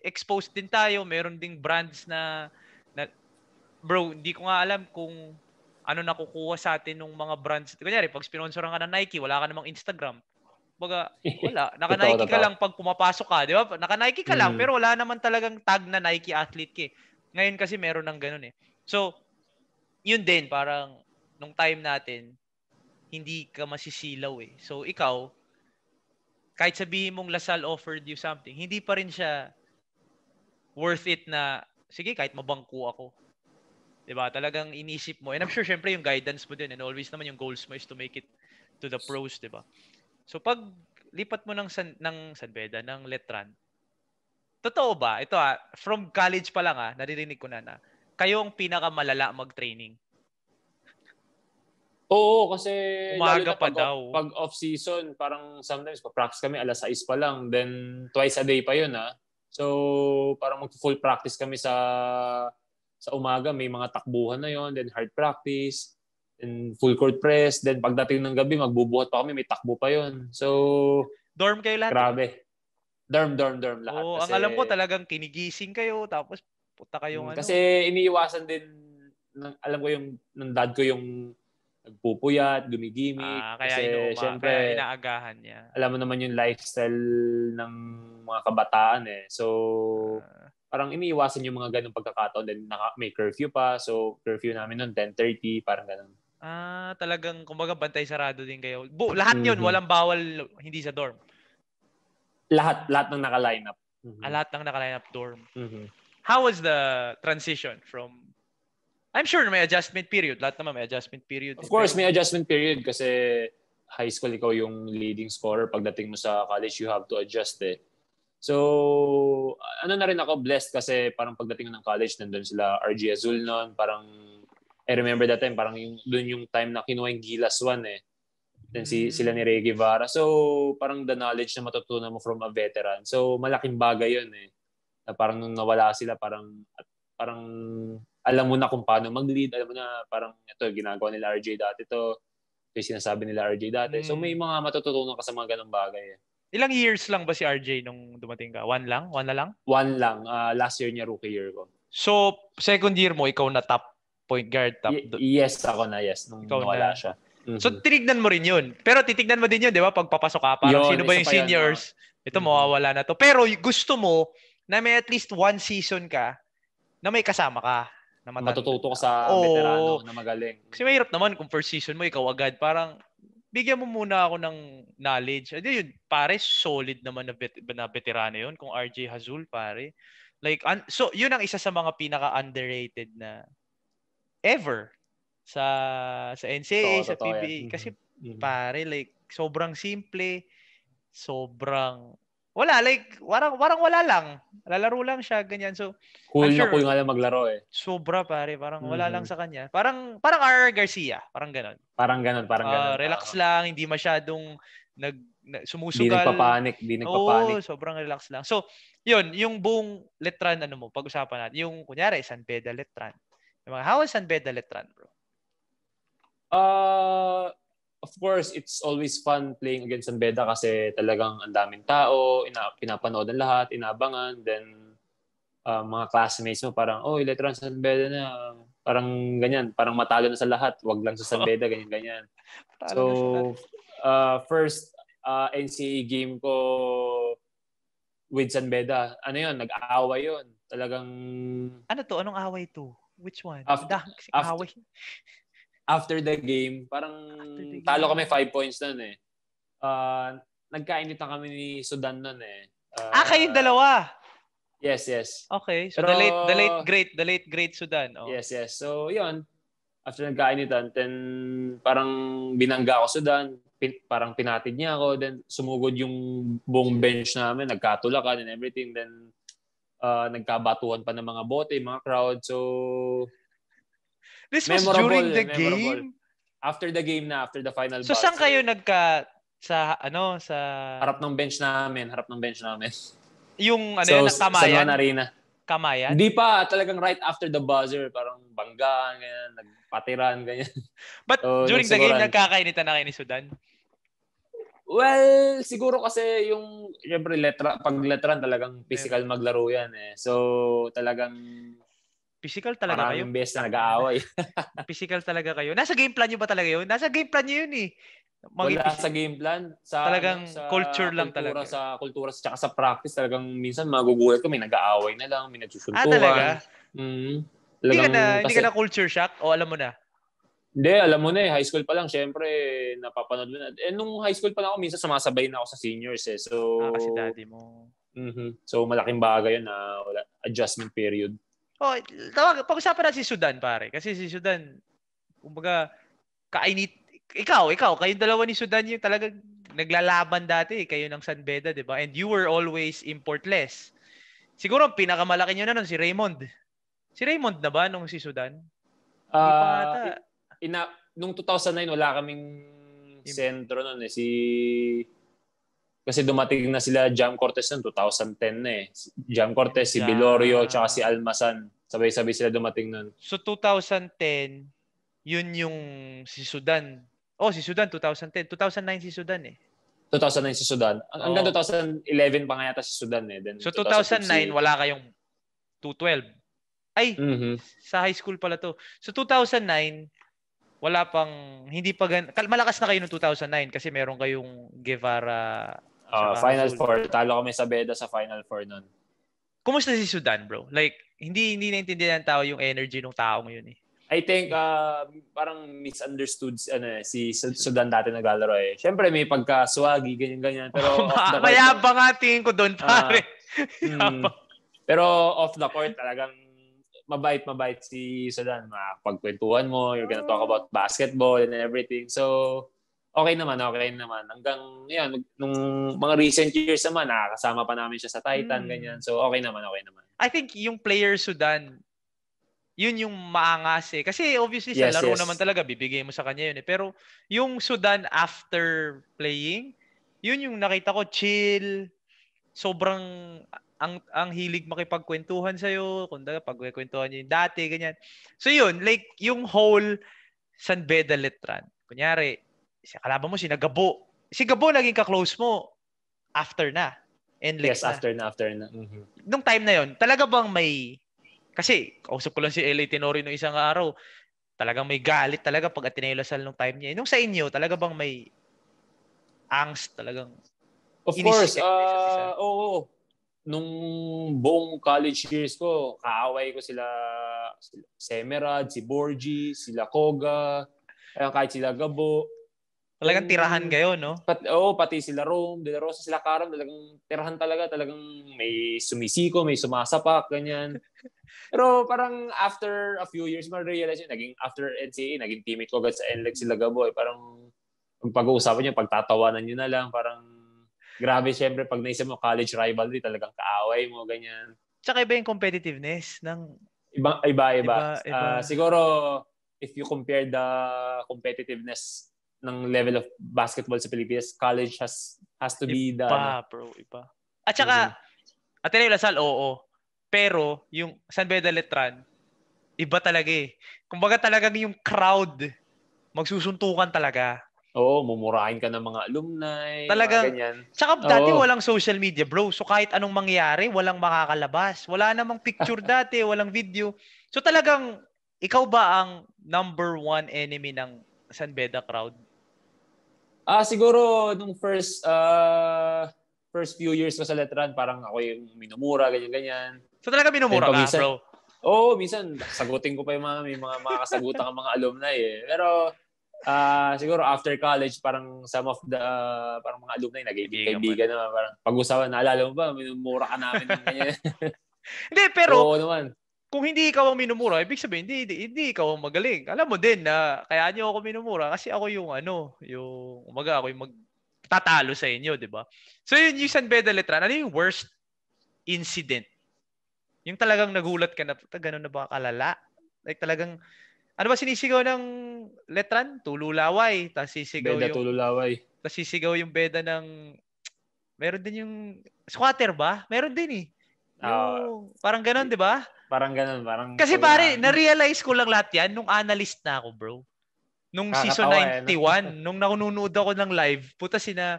exposed din tayo. Meron ding brands na, na bro, hindi ko nga alam kung ano nakukuha sa atin ng mga brands. Kunyari, pag sponsoran ka ng Nike, wala ka namang Instagram. Baga, wala. Naka-Nike ka lang pag pumapasok ka, di ba? Naka-Nike ka lang, mm. pero wala naman talagang tag na Nike athlete ka eh. Ngayon kasi meron ng ganun eh. So, yun din, parang, nung time natin, hindi ka masisilaw eh. So, ikaw, kahit sabihin mong Lasal offered you something, hindi pa rin siya worth it na, sige, kahit mabangko ako. Diba? Talagang inisip mo. And I'm sure, syempre, yung guidance mo din. And always naman yung goals mo is to make it to the pros, diba? So, pag lipat mo ng, San, ng San Beda, ng Letran, totoo ba? Ito ah, from college pa lang ah, naririnig ko na na, kayo ang pinakamalala mag-training. Oo, kasi umaga pa pag, daw. Pag off-season, parang sometimes pa-practice kami alas sais pa lang. Then, twice a day pa yun ah. So, parang mag-full practice kami sa sa umaga. May mga takbuhan na yon, then hard practice. And full court press. Then pagdating ng gabi, magbubuhat pa kami. May takbo pa yon. So, dorm kayo lahat? Grabe. Dorm, dorm, dorm. Lahat. Oo, kasi, ang alam ko talagang kinigising kayo. Tapos puta kayong ano. Kasi iniiwasan din, ng, alam ko yung, ng dad ko yung nagpupuyat, gumigimik. Ah, kaya, kasi, inuuma, syempre, kaya inaagahan niya. Alam mo naman yung lifestyle ng mga kabataan eh. So, uh, parang iniiwasan yung mga ganung pagkakataon. Then naka, may curfew pa. So, curfew namin noon ten thirty, parang ganun. Ah, talagang kumbaga bantay sarado din kayo. Bu- lahat 'yun, mm-hmm. walang bawal hindi sa dorm. Lahat lahat ng naka-line up. Mm-hmm. Ah, lahat ng naka-line up dorm. Mm-hmm. How was the transition from I'm sure may adjustment period. Lahat naman may adjustment period. Of course, may adjustment period kasi high school ikaw yung leading scorer. Pagdating mo sa college, you have to adjust eh. So, ano na rin ako, blessed kasi parang pagdating ng college, nandun sila R J Azul noon, parang I remember that time, parang yung, doon yung time na kinuha yung Gilas One eh. Then si, sila ni Ray Guevara. So, parang the knowledge na matutunan mo from a veteran. So, malaking bagay yun eh. Na parang nung nawala sila, parang, parang alam mo na kung paano mag-lead. Alam mo na parang ito, ginagawa nila R J dati. Ito, ito yung sinasabi nila R J dati. Mm. So, may mga matututunan ka sa mga ganong bagay eh. Ilang years lang ba si R J nung dumating ka? One lang? One na lang? One lang. Uh, last year niya, rookie year ko. So, second year mo, ikaw na top point guard. Top y- yes, ako na, yes. Nung ikaw nawala na. Siya. Mm-hmm. So, tinignan mo rin yun. Pero titignan mo din yun, di ba? Pag papasok ka, parang yun, sino ba yung seniors? Yan, ito, mm-hmm. mawawala na to. Pero gusto mo na may at least one season ka na may kasama ka. Na matututo ka sa oh, veterano na magaling. Kasi mahirap naman kung first season mo, ikaw agad. Parang, bigyan mo muna ako ng knowledge. Adi yun, pare, solid naman na, vet- na veterano yun. Kung R J Azul, pare. Like, un- so, yun ang isa sa mga pinaka-underrated na ever sa sa N C A A, sa P B A. Yan. Kasi, mm-hmm. pare, like, sobrang simple. Sobrang, wala, like, warang, warang wala lang. Lalaro lang siya, ganyan. So, cool sure, na cool nga lang maglaro eh. Sobra, pare. Parang mm-hmm. wala lang sa kanya. Parang, parang R R Garcia. Parang ganon. Parang ganon, parang ganon. Uh, relax uh, lang, hindi masyadong nag, nag sumusugal. Hindi nagpapanik, hindi nagpapanik. Oo, sobrang relax lang. So, yun, yung buong Letran, ano mo, pag-usapan natin. Yung, kunyari, San Beda Letran. How is San Beda Letran, bro? Uh, of course, it's always fun playing against San Beda kasi talagang ang daming tao, ina, pinapanood ng lahat, inabangan, then uh, mga classmates mo parang, oh, Letran San Beda na, parang ganyan, parang matalo na sa lahat, wag lang sa San Beda, ganyan-ganyan. So, uh, first uh, N C A A game ko with San Beda, ano yun, nag-aaway yun. Talagang... Ano to? Anong away to? Which one? After, after, after the game, parang the game. Talo kami five points nun eh. Uh, nagkainitan kami ni Sudan nun eh. Uh, ah, kayong dalawa? Yes, yes. Okay. So, Pero, the late, the late great, the late great Sudan. Oh. Yes, yes. So, yun. After nagkainitan, then parang binangga ako Sudan. Pin, parang pinatid niya ako. Then sumugod yung buong bench namin. Nagkatulakan and everything. Then uh, nagkabatuhan pa ng mga bote, mga crowd. So, this was during the memorable. Game? After the game na, after the final so, buzz. So, saan kayo nagka, sa, ano, sa... Harap ng bench namin, harap ng bench namin. Yung, ano so, yun, Kamayan? San Juan Arena. Kamayan? Hindi pa, talagang right after the buzzer, parang banggaan, ganyan, nagpatiran, ganyan. But so, during the game, nagkakainitan na kayo ni Sudan? Well, siguro kasi yung, syempre, letra, pag letran talagang physical maglaro yan eh. So, talagang physical talaga kayo. Maraming beses na nag-aaway. Physical talaga kayo. Nasa game plan nyo ba talaga yun? Nasa game plan nyo yun eh. Maging Wala sa game plan. Sa, talagang ano, sa culture lang kultura, talaga. Sa kultura, tsaka sa practice, talagang minsan magugulat ko, may nag-aaway na lang, may nagsusuntukan. Ah, talaga? Mm, hindi ka na, kasi, hindi ka na culture shock o alam mo na? Hindi, alam mo na eh. High school pa lang, syempre, napapanood mo na. Eh, nung high school pa lang ako, minsan sumasabay na ako sa seniors eh. So, ah, kasi daddy mo. Mm-hmm. So, malaking bagay yun na wala, adjustment period. Oh, tawag, pag-usapan na si Sudan, pare. Kasi si Sudan, kumbaga, kainit. Ikaw, ikaw, kayong dalawa ni Sudan yung talagang naglalaban dati. Kayo ng San Beda, di ba? And you were always importless. Siguro, ang pinakamalaki nyo na nun, si Raymond. Si Raymond na ba nung si Sudan? Uh, Hindi pa ata. Ina, nung two thousand nine, wala kaming sentro nun eh. Si... Kasi dumating na sila Jam Cortez noong two thousand ten na eh. Jam Cortez, si Bilorio, tsaka si Almasan. Sabay-sabay sila dumating noon. So two thousand ten, yun yung si Sudan. Oh, si Sudan, two thousand ten. two thousand nine si Sudan eh. two thousand nine si Sudan. Hanggang oh. two thousand eleven pa nga yata si Sudan eh. Then so two thousand nine, wala kayong two twelve. Ay, mm-hmm. sa high school pala to. So two thousand nine, wala pang, hindi pa gan... Malakas na kayo noong two thousand nine kasi meron kayong Guevara... Uh, Final Azul. Four. Talo kami sa Beda sa Final Four nun. Kumusta si Sudan, bro? Like, hindi hindi naintindihan ng tao yung energy ng tao ngayon eh. I think uh, parang misunderstood ano, si Sudan dati naglalaro eh. Siyempre may pagka-swaggy, ganyan-ganyan. Pero off the court, mayabang nga tingin ko doon, pare. Uh, mm, pero off the court, talagang mabait-mabait si Sudan. Makapagkwentuhan mo, you're gonna talk about basketball and everything. So, okay naman, okay naman. Hanggang, yan, nung mga recent years naman, nakakasama pa namin siya sa Titan, hmm. ganyan. So, okay naman, okay naman. I think yung player Sudan, yun yung maangas eh. Kasi obviously sa yes, laro yes. naman talaga, bibigay mo sa kanya yun eh. Pero yung Sudan after playing, yun yung nakita ko, chill, sobrang, ang ang hilig makipagkwentuhan sa'yo, kung daga pagkwentuhan niyo yung dati, ganyan. So yun, like, yung whole San Beda Letran, kunyari, si kalaban mo si Gabo. Si Gabo naging ka-close mo after na. Yes, na. after na, after na. Mm-hmm. Nung time na yon, talaga bang may... Kasi, kausap ko lang si L A Tenorio nung isang araw, talagang may galit talaga pag Ateneo Lasal nung time niya. Nung sa inyo, talaga bang may angst talagang... Of course. Uh, oo. Oh, nung buong college years ko, kaaway ko sila, sila Semerad, si Borgie, sila Koga, kahit sila Gabo. Talagang tirahan kayo, no? Pat, oh, pati sila Rome, De La Rosa, sila Karam, talagang tirahan talaga. Talagang may sumisiko, may sumasapak, ganyan. Pero parang after a few years, ma-realize yun, naging after N C A A, naging teammate ko agad sa N L E C sila Gabo. Eh. Parang pag-uusapan nyo, pagtatawanan nyo na lang, parang grabe syempre pag naisip mo college rivalry, talagang kaaway mo, ganyan. Tsaka iba yung competitiveness ng... Iba, iba, iba. iba, iba. Uh, siguro, if you compare the competitiveness ng level of basketball sa Pilipinas, college has has to be iba, the... Iba, bro. Iba. At saka, mm-hmm. Ateneo Lasal, oo. Pero, yung San Beda Letran, iba talaga eh. Kumbaga talagang yung crowd, magsusuntukan talaga. Oo, mumurahin ka ng mga alumni, talagang, mga ganyan. Tsaka dati oo. Walang social media, bro. So kahit anong mangyari, walang makakalabas. Wala namang picture dati, walang video. So talagang, ikaw ba ang number one enemy ng San Beda crowd? Ah, siguro nung first uh, first few years ko sa Letran, parang ako yung minumura, ganyan-ganyan. So talaga minumura ka, minsan, bro? Oo, oh, minsan sagutin ko pa yung mga, may mga makakasagutan ng mga alumni eh. Pero uh, siguro after college, parang some of the, uh, parang mga alumni, nag-ibig kaibigan naman. Parang pag-usapan, naalala mo ba, minumura ka namin ng ganyan. Hindi, pero... Oo naman. Kung hindi ikaw ang minumura, ibig sabihin, hindi, hindi, hindi ikaw ang magaling. Alam mo din na kaya niyo ako minumura kasi ako yung ano, yung umaga ako yung magtatalo sa inyo, di ba? So yun yung San Beda Letran, ano yung worst incident? Yung talagang nagulat ka na, gano'n na ba kalala? Like talagang, ano ba sinisigaw ng Letran? Tululaway. Tapos sisigaw Beda, yung... Tululaway. Tapos sisigaw yung Beda ng... Meron din yung... Squatter ba? Meron din eh. Yung, uh, parang gano'n, di ba? Parang ganun, parang... Kasi pare, na- na-realize ko lang lahat yan nung analyst na ako, bro. Nung season ninety-one, nung nakununood ako ng live, puta sina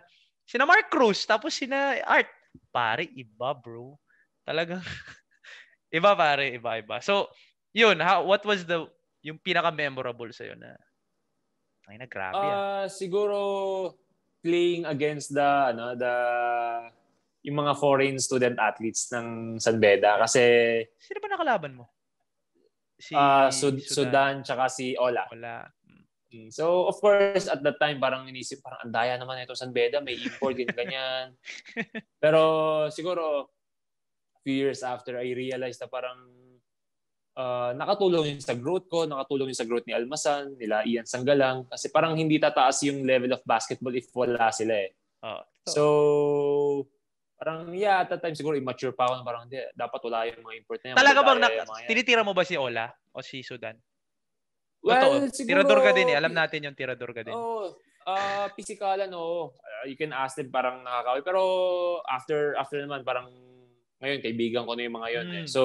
sina Mark Cruz, tapos sina Art. Pare, iba bro. Talagang, iba pare, iba, iba. So, yun, how, what was the, yung pinaka-memorable sa'yo na, ay na, grabe ah. Uh, siguro, playing against the, ano, the, yung mga foreign student athletes ng San Beda. Kasi, sino ba nakalaban mo? Si uh, Sud- Sudan, Sudan, tsaka si Ola. Ola. So, of course, at that time, parang inisip, parang andaya naman ito San Beda, may import, ganyan, ganyan. Pero, siguro, a few years after, I realized na parang uh, nakatulong yun sa growth ko, nakatulong yun sa growth ni Almasan, nila Ian Sanggalang, kasi parang hindi tataas yung level of basketball if wala sila eh. Oh, so, so, parang, yeah, at that time, siguro, immature pa ako na parang, di, dapat wala yung mga import na yan. Talaga bang, na- tinitira mo ba si Ola o si Sudan? Well, totoo. Siguro, tirador ka din eh. Alam natin yung tirador ka din. Oh, uh, pisikalan, oo. Uh, you can ask them, parang nakakawin. Pero after after naman, parang ngayon, kaibigan ko na yung mga yun. Mm. Eh. So,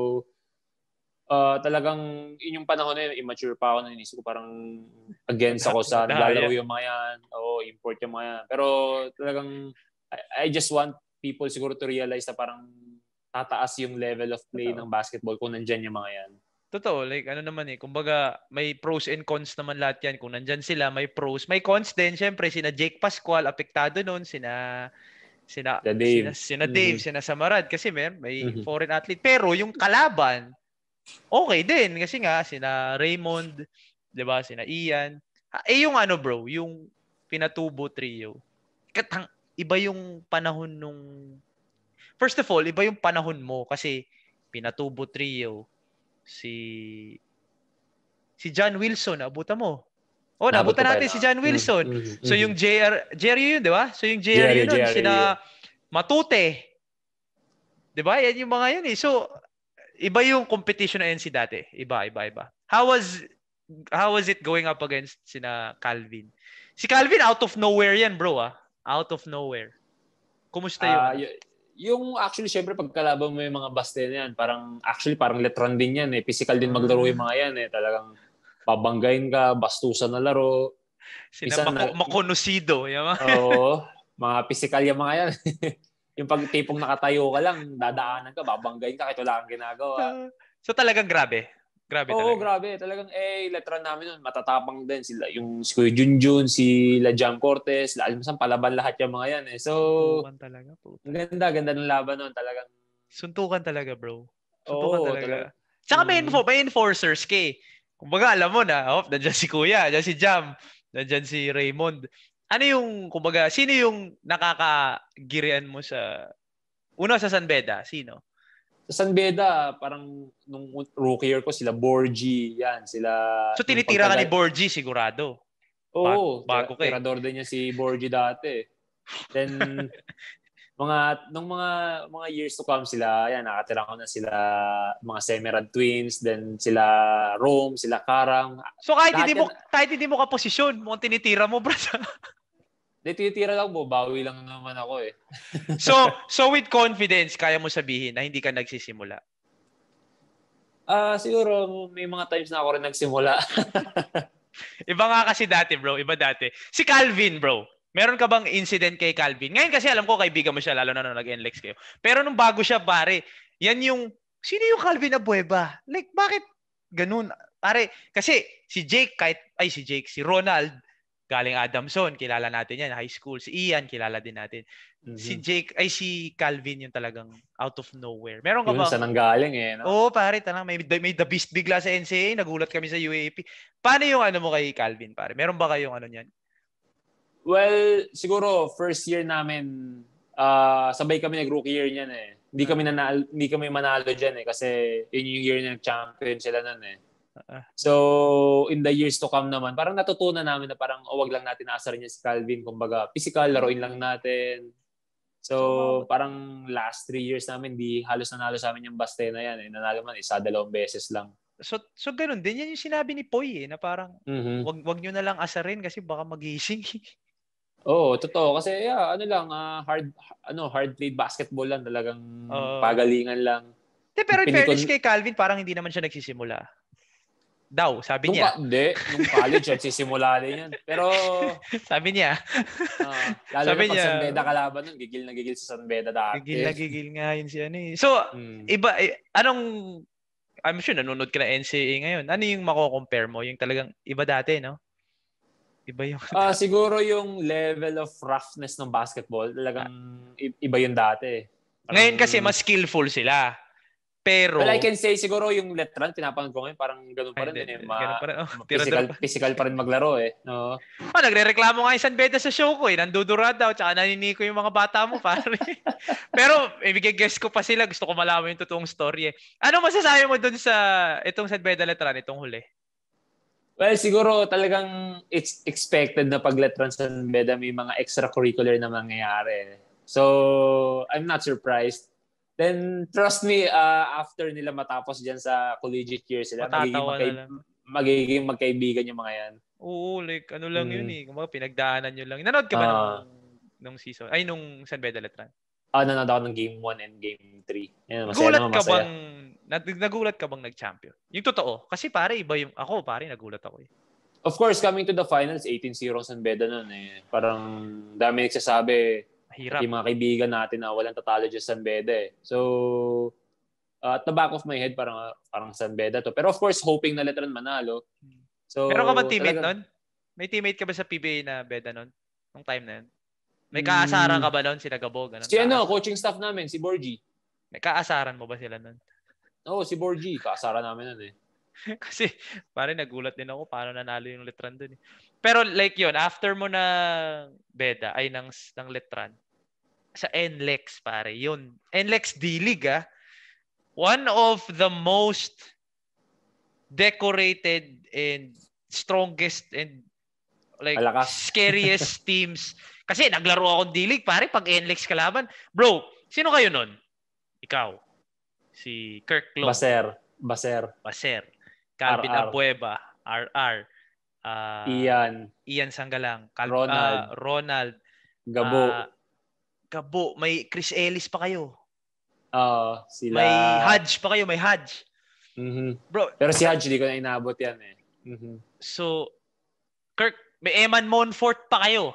uh, talagang yun yung panahon na yun, immature pa ako na inisip ko parang against ako sa naglalaro yung mga yan. Oo, import yung mga yan. Pero talagang, I, I just want people siguro to realize na parang tataas yung level of play Totoo. ng basketball kung nandyan yung mga yan. Totoo, like ano naman eh, kumbaga may pros and cons naman lahat yan. Kung nandyan sila, may pros. May cons din, syempre, sina Jake Pascual, apektado nun, sina sina Dave. sina, sina Dave, mm-hmm. sina Samarad, kasi may, may mm-hmm. foreign athlete. Pero yung kalaban, okay din, kasi nga, sina Raymond, di ba, sina Ian. Eh yung ano bro, yung Pinatubo trio, katang, iba yung panahon nung, first of all, iba yung panahon mo, kasi Pinatubo trio, si si John Wilson, abutan mo. Oh, nabutan natin si John Wilson. Mm-hmm. So yung J R Jerry yun, di ba? So yung J R yun, sina Matute. Di ba? Yan yung mga yun eh. So iba yung competition na N C dati. Iba, iba, iba. How was how was it going up against sina Calvin? Si Calvin out of nowhere yan, bro, ah. Out of nowhere. Kumusta yun? Uh, y- Yung actually, syempre, pagkalaban mo yung mga baste na yan, parang, actually, parang letran din yan eh. Physical din maglaro yung mga yan eh. Talagang pabanggain ka, bastusan na laro. Sina Mako- na, makonosido. Oo. Mga physical yung mga yan. Yung pag tipong nakatayo ka lang, dadaanan ka, babanggain ka, kahit wala kang ginagawa. So talagang grabe. Grabe Oo, talaga. grabe. Talagang, eh, letran namin nun, matatapang din. Sila, yung si Kuya Junjun, si La Jam Cortez, La Almasan, palaban lahat yung mga yan eh. So, suntukan talaga, puta. Ganda, ganda ng laban nun. Talagang, suntukan talaga, bro. Suntukan Oo, talaga. talaga. Tsaka may, info, may enforcers kay. Kumbaga, alam mo na, oh, nandiyan si Kuya, nandiyan si Jam, nandiyan si Raymond. Ano yung, kumbaga, sino yung nakakagirian mo sa, una sa San Beda? Sino? Sa San Beda, parang nung rookie year ko, sila Borgie, yan, sila... So, tinitira pagtagal... ka ni Borgie, sigurado? Oo, bago ka eh. Tirador din niya si Borgie dati. Then, mga, nung mga mga years to come sila, yan, nakatira ko na sila, mga Semerad Twins, then sila Rome, sila Karang. So, kahit hindi mo, kahit hindi mo kaposisyon, mukhang tinitira mo, bro. Hindi, titira lang mo. Bawi lang naman ako eh. so, so with confidence, kaya mo sabihin na hindi ka nagsisimula? Ah, uh, siguro may mga times na ako rin nagsimula. Iba nga kasi dati, bro. Iba dati. Si Calvin, bro. Meron ka bang incident kay Calvin? Ngayon kasi alam ko kaibigan mo siya, lalo na nung nag-N L E X kayo. Pero nung bago siya, pare, yan yung, sino yung Calvin Abueva? Like, bakit ganun? Pare, kasi si Jake, kahit, ay si Jake, si Ronald, galing Adamson, kilala natin yan, high school. Si Ian, kilala din natin. Mm-hmm. Si Jake, ay si Calvin yung talagang out of nowhere. Meron ka yun, bang... sa nanggaling eh, no? Oo, pare, talang may, may the beast bigla sa N C A A, nagulat kami sa U A P. Paano yung ano mo kay Calvin, pare? Meron ba kayong ano niyan? Well, siguro, first year namin, uh, sabay kami nag-rookie year niyan eh. Hindi kami, nanalo, hindi kami manalo dyan eh, kasi yun yung year na nag-champion sila nun eh. So, in the years to come naman, parang natutunan namin na parang oh, wag lang natin aasarin niya si Calvin. Kumbaga, physical, laruin lang natin. So, parang last three years namin, di halos nanalo sa amin yung baste na yan. Eh. Nanalo man, isa, dalawang beses lang. So, so ganun din. Yan yung sinabi ni Poy eh, na parang mm-hmm. wag, wag nyo na lang asarin kasi baka magising. Oo, oh, totoo. Kasi, yeah, ano lang, uh, hard ano hard played basketball lang. Talagang uh, pagalingan lang. De, pero in Pinikon... fairness kay Calvin, parang hindi naman siya nagsisimula. Daw, sabi nung niya. Ka- hindi, nung college yan, sisimula din yan. Pero, sabi niya. uh, lalo sabi na pag niya, San Beda kalaban nun, gigil na gigil sa San Beda dati. Gigil na gigil nga yun si ano eh. So, hmm. iba, eh, anong, I'm sure nanonood ka na N C A A ngayon. Ano yung mako-compare mo? Yung talagang iba dati, no? Iba yung... uh, siguro yung level of roughness ng basketball, talagang ah. iba yung dati. Parang, ngayon kasi mas skillful sila. Pero... Well, I can say siguro yung Letran, pinapanood ko ngayon, parang ganun pa rin. Ay, eh. Ma- pa rin. Oh, physical, physical pa rin maglaro eh. No? Oh, nagre-reklamo nga yung San Beda sa show ko eh. Nandudura daw, tsaka naniniko yung mga bata mo, pare. Pero, ibigay-guess ko pa sila. Gusto ko malaman yung totoong story eh. Ano masasabi mo dun sa itong San Beda Letran, itong huli? Well, siguro talagang it's expected na pag Letran San Beda may mga extracurricular na mangyayari. So, I'm not surprised. Then, trust me, uh, after nila matapos dyan sa collegiate year sila, magiging, magkay- magiging magkaibigan yung mga yan. Oo, like, ano lang hmm. yun eh. Kung pinagdaanan nyo lang. Nanood ka ba uh, nung, nung season? Ay, nung San Beda Letran? Ah, uh, nanood ako ng game one and game three. Yan, nagulat naman, ka bang, nagulat ka bang nag-champion? Yung totoo. Kasi pare, iba yung, ako pare, nagulat ako eh. Of course, coming to the finals, eighteen zero San Beda nun eh. Parang, dami nagsasabi, hirap. Yung mga kaibigan natin na walang tatalo dyan San Beda eh. So, uh, at the back of my head, parang, parang San Beda to. Pero of course, hoping na Letran manalo. So, meron ka ba teammate talagang... nun? May teammate ka ba sa P B A na Beda nun? Nung time na yun? May kaasaran ka ba nun? Sila Gabo? Ganun, si ano, coaching staff namin, si Borgie. May kaasaran mo ba sila nun? Oo, oh, si Borgie. Kaasaran namin nun eh. Kasi parang nagulat din ako paano nanalo yung Letran dun eh. Pero like yun, after mo na Beda, ay ng, ng Letran, sa N L E X pare, yun. N L E X D-League ah. One of the most decorated and strongest and like Alakas. scariest teams. Kasi naglaro akong D-League pare pag N L E X kalaban. Bro, sino kayo nun? Ikaw. Si Kirk Long. Baser. Baser. Baser. Calvin R R. Abueva. R R. Uh, Ian. Ian Sanggalang. Cal- Ronald. Uh, Ronald. Gabo. Uh, Gabo. May Chris Ellis pa kayo. Oo. Uh, sila. May Hodge pa kayo. May Hodge. Mm-hmm. Bro. Pero si Hodge, di ko na inabot yan eh. Mm-hmm. So, Kirk, may Eman Monfort pa kayo.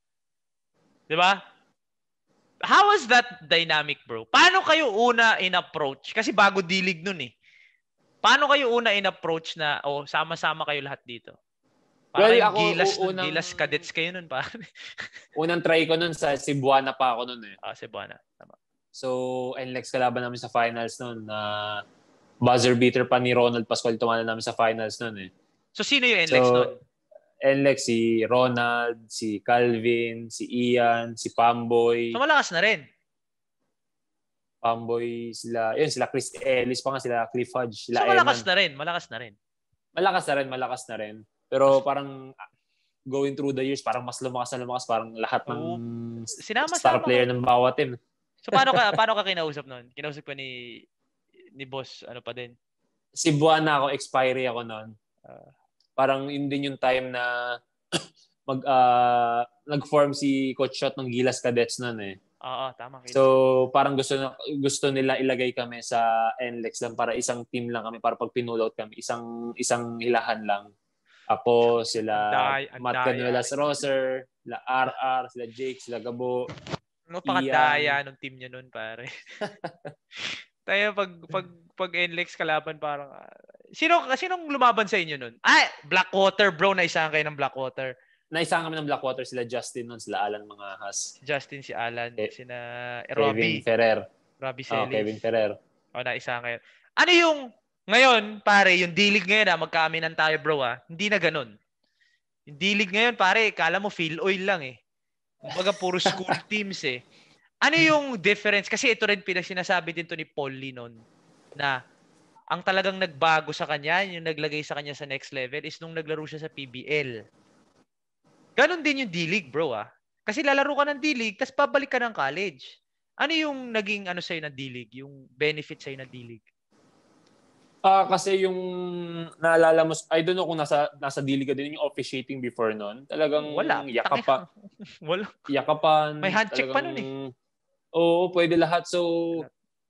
Diba? How was that dynamic, bro? Paano kayo una in-approach? Kasi bago D-League nun eh. Paano kayo una in-approach na, oh, sama-sama kayo lahat dito? Parang well, ako, gilas, unang, gilas cadets kayo nun, pare. Unang try ko nun sa Cebuana pa ako nun eh. Ah, Cebuana. Tama. So, N L E X kalaban namin sa finals nun. Uh, buzzer beater pa ni Ronald Pascual tumalo namin sa finals nun eh. So, sino yung N L E X so, nun? N L E X, si Ronald, si Calvin, si Ian, si Pamboy. So, malakas na rin. Pamboy, sila, yun, sila Chris Ellis pa nga, sila Cliff Hodge, sila so, malakas Eman. na rin, malakas na rin. Malakas na rin, malakas na rin. Pero parang going through the years, parang mas lumakas na lumakas, parang lahat ng oh, sinama, star player ka ng bawat team. So, paano ka, paano ka kinausap nun? Kinausap ko ni, ni boss, ano pa din? Cebuana ako, expiry ako nun. Uh, parang yun din yung time na mag, uh, nag-form si Coach Shot ng Gilas Cadets nun eh. Oo, tama. So, parang gusto na, gusto nila ilagay kami sa N L E X lang para isang team lang kami, para pag pinulout kami, isang isang hilahan lang. Ako, sila Anday, Matt Canuelas Roser, sila R R, sila Jake, sila Gabo. Ano pa kadaya nung team niya nun, pare? Tayo, pag, pag, pag N L E X kalaban, parang, uh, sino, sinong lumaban sa inyo nun? Ay, Blackwater, bro, naisahan kayo ng Blackwater. Naisahan kami ng Blackwater, sila Justin nun, sila Alan mga has. Si Justin, si Alan, eh, sina eh, Robbie. Kevin Ferrer. Robbie Celis. Oh, Kevin Ferrer. O, naisahan kayo. Ano yung, ngayon, pare, yung D-League ngayon, ah, magkaaminan tayo, bro, ah, hindi na ganun. Yung D-League ngayon, pare, kala mo field oil lang, eh. Kumbaga, puro school teams, eh. Ano yung difference? Kasi ito rin pinasinasabi din to ni Paul Lee noon, na ang talagang nagbago sa kanya, yung naglagay sa kanya sa next level, is nung naglaro siya sa P B L. Ganon din yung D-League, bro, ah. Kasi lalaro ka ng D-League, tapos pabalik ka ng college. Ano yung naging ano sa'yo ng D-League? Yung benefit sa'yo ng D-League? Ah, uh, kasi yung naalala mo, I don't know kung nasa nasa D-League ka din yung officiating before noon. Talagang wala. Yakapa. Wala. Yakapan. May handshake pa noon eh. Oo, pwede lahat. So,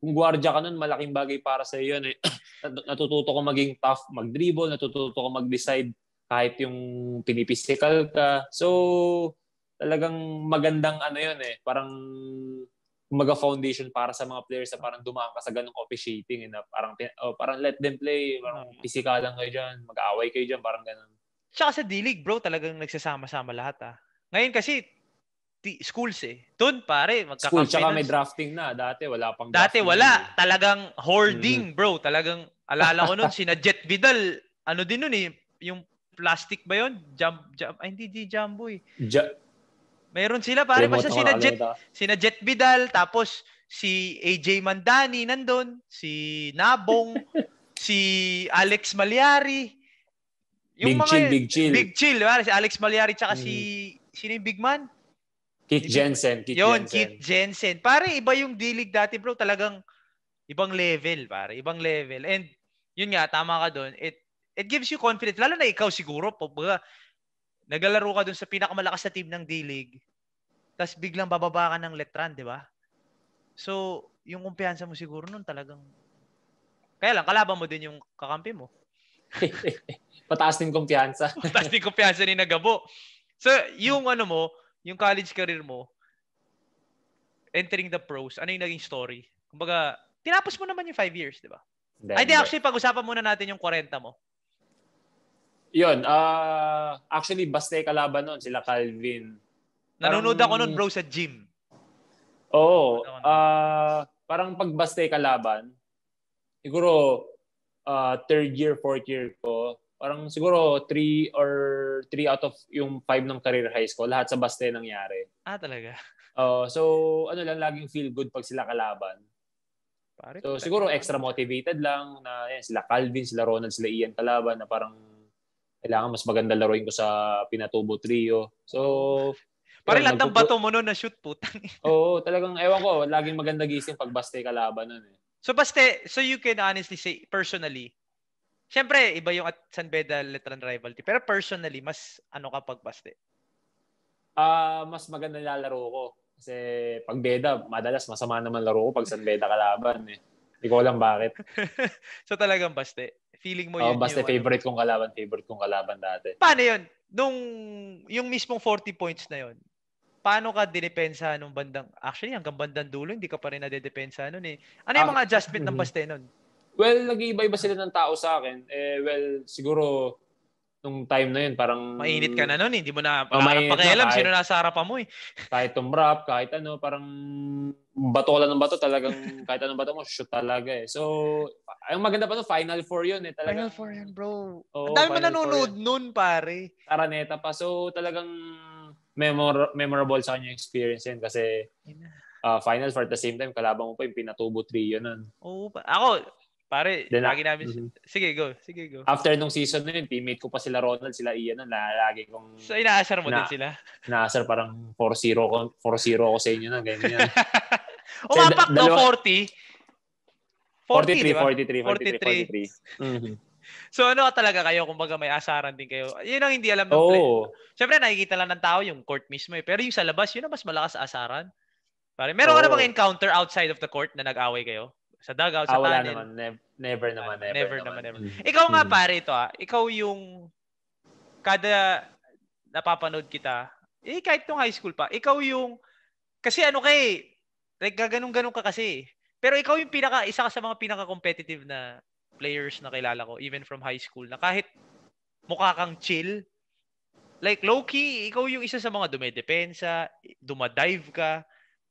kung gwardiya ka nun, malaking bagay para sa iyo yun. Eh. Natututo ko maging tough, mag-dribble, natututo ko mag-decide kahit yung pinipisikal ka. So, talagang magandang ano yun eh. Parang kumaga foundation para sa mga players na parang dumaan ka sa ganung officiating eh, na parang, oh, parang let them play, parang uh, physical lang kayo dyan, mag-aaway kayo dyan, parang ganun. Tsaka sa D-League, bro, talagang nagsasama-sama lahat ah. Ngayon kasi, t- schools eh. Doon pare, magkakampi School, tsaka may drafting na. Dati wala pang Dati drafting. wala. Eh. Talagang hoarding, mm-hmm. bro. Talagang, alala ko nun, sina Jet Vidal, ano din nun eh, yung plastic ba yun? Jump, jump, ay hindi, di Jumbo eh. Ja- Meron sila pare, basta sina Jet, sina Jet Vidal, tapos si A J Mandani nandun, si Nabong, si Alex Malyari. Yung big mga, chill, big chill. Big chill, pare. Si Alex Malyari, tsaka mm-hmm. si, sino yung big man? Keith Jensen. Keith Yun, Jensen. Keith Jensen. Pare, iba yung D-League dati, bro. Talagang ibang level, pare. Ibang level. And yun nga, tama ka doon. It it gives you confidence. Lalo na ikaw siguro, pag naglalaro ka doon sa pinakamalakas na team ng D-League, tapos biglang bababa ka ng letran, di ba? So, yung kumpiyansa mo siguro nun talagang... Kaya lang, kalaban mo din yung kakampi mo. Pataas din kumpiyansa. Pataas din kumpiyansa ni Nagabo. So, yung ano mo, yung college career mo, entering the pros, ano yung naging story? Kumbaga, tinapos mo naman yung five years, di ba? Ay, di, actually, pag-usapan muna natin yung forty mo. Yun, uh, actually, basta kalaban nun, sila Calvin. Nanonood parang, ako nun, bro, sa gym. Oo. Uh, parang pag basta kalaban, siguro, uh, third year, fourth year ko, parang siguro three or three out of yung five ng career high school, lahat sa basta nangyari. Ah, talaga? Uh, so, ano lang, laging feel good pag sila kalaban. Pare, so, siguro extra motivated lang na yan, sila Calvin, sila Ronald, sila Ian kalaban na parang kailangan mas maganda laruin ko sa Pinatubo Trio. So, pare lang ng bato mo noon na shoot putang. Oo, talagang ewan ko, laging maganda gising pag baste kalaban noon eh. So baste, so you can honestly say personally, syempre iba yung at San Beda Letran rivalry, pero personally mas ano ka pag baste? Ah, uh, mas maganda nilalaro ko kasi pag Beda, madalas masama naman laro ko pag San Beda kalaban eh. Hindi ko alam bakit. So talagang baste. Feeling mo yun oh, basta yung favorite ano, kong kalaban, favorite kong kalaban dati. Paano yun? Nung yung mismong forty points na yun, paano ka dinepensa nung bandang, actually hanggang bandang dulo, hindi ka pa rin nadedepensa nun eh. Ano yung mga adjustment ng baste nun? Well, nag-iiba-iba sila ng tao sa akin. Eh, well, siguro, nung time na yun, parang... Mainit ka na nun, hindi mo na parang pakialam, sino nasa harapan mo eh. Kahit tumrap, kahit ano, parang bato lang ng bato, talagang kahit anong bato mo, shoot talaga eh. So, ang maganda pa no, Final Four yun eh. Talagang, Final Four yun, bro. Oo, ang dami mo nanonood nun, pare. Araneta pa. So, talagang memor- memorable sa kanya experience yun kasi uh, Final Four at the same time, kalaban mo pa yung Pinatubo Trio nun. Oo, pa- ako, pare, Then, lagi namin, mm-hmm. sige go, sige go. After nung season na yun, teammate ko pa sila Ronald, sila Ian, nun, lagi kong... So, inaasar mo na, din sila? Inaasar, parang four zero ko, four zero ko sa inyo na, ganyan. O mapak no, forty? forty-three, diba? forty-three, forty-three, forty-three. Mm-hmm. So, ano talaga kayo, kumbaga may asaran din kayo. Yun ang hindi alam ng oh. play. Siyempre, nakikita lang ng tao yung court mismo eh. Pero yung sa labas, yun ang mas malakas asaran. Pare, meron oh. ka na bang encounter outside of the court na nag-away kayo? Sa dugout, sa ah, wala tunnel? Naman. Ne- never naman. Never, never naman. naman. Never. Mm-hmm. Ikaw nga pare ito ah. Ikaw yung kada napapanood kita, eh kahit nung high school pa, ikaw yung, kasi ano kay, like gaganong-ganong ka kasi. Pero ikaw yung pinaka, isa ka sa mga pinaka-competitive na players na kilala ko, even from high school, na kahit mukha kang chill, like low-key, ikaw yung isa sa mga dumedepensa, dumadive ka,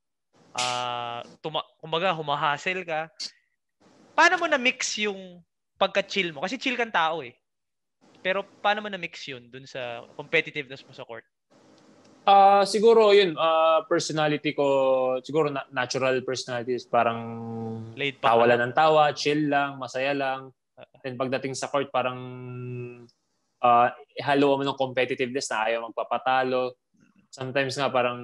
uh, tuma- kumbaga humahasel ka. Paano mo na-mix yung pagka-chill mo? Kasi chill kang tao eh. Pero paano mo na-mix yun dun sa competitiveness mo sa court? Uh, siguro yun, uh, personality ko, siguro na- natural personality is parang tawa lang ng tawa, chill lang, masaya lang. Then pagdating sa court, parang uh, halo mo ng competitiveness na ayaw magpapatalo. Sometimes nga parang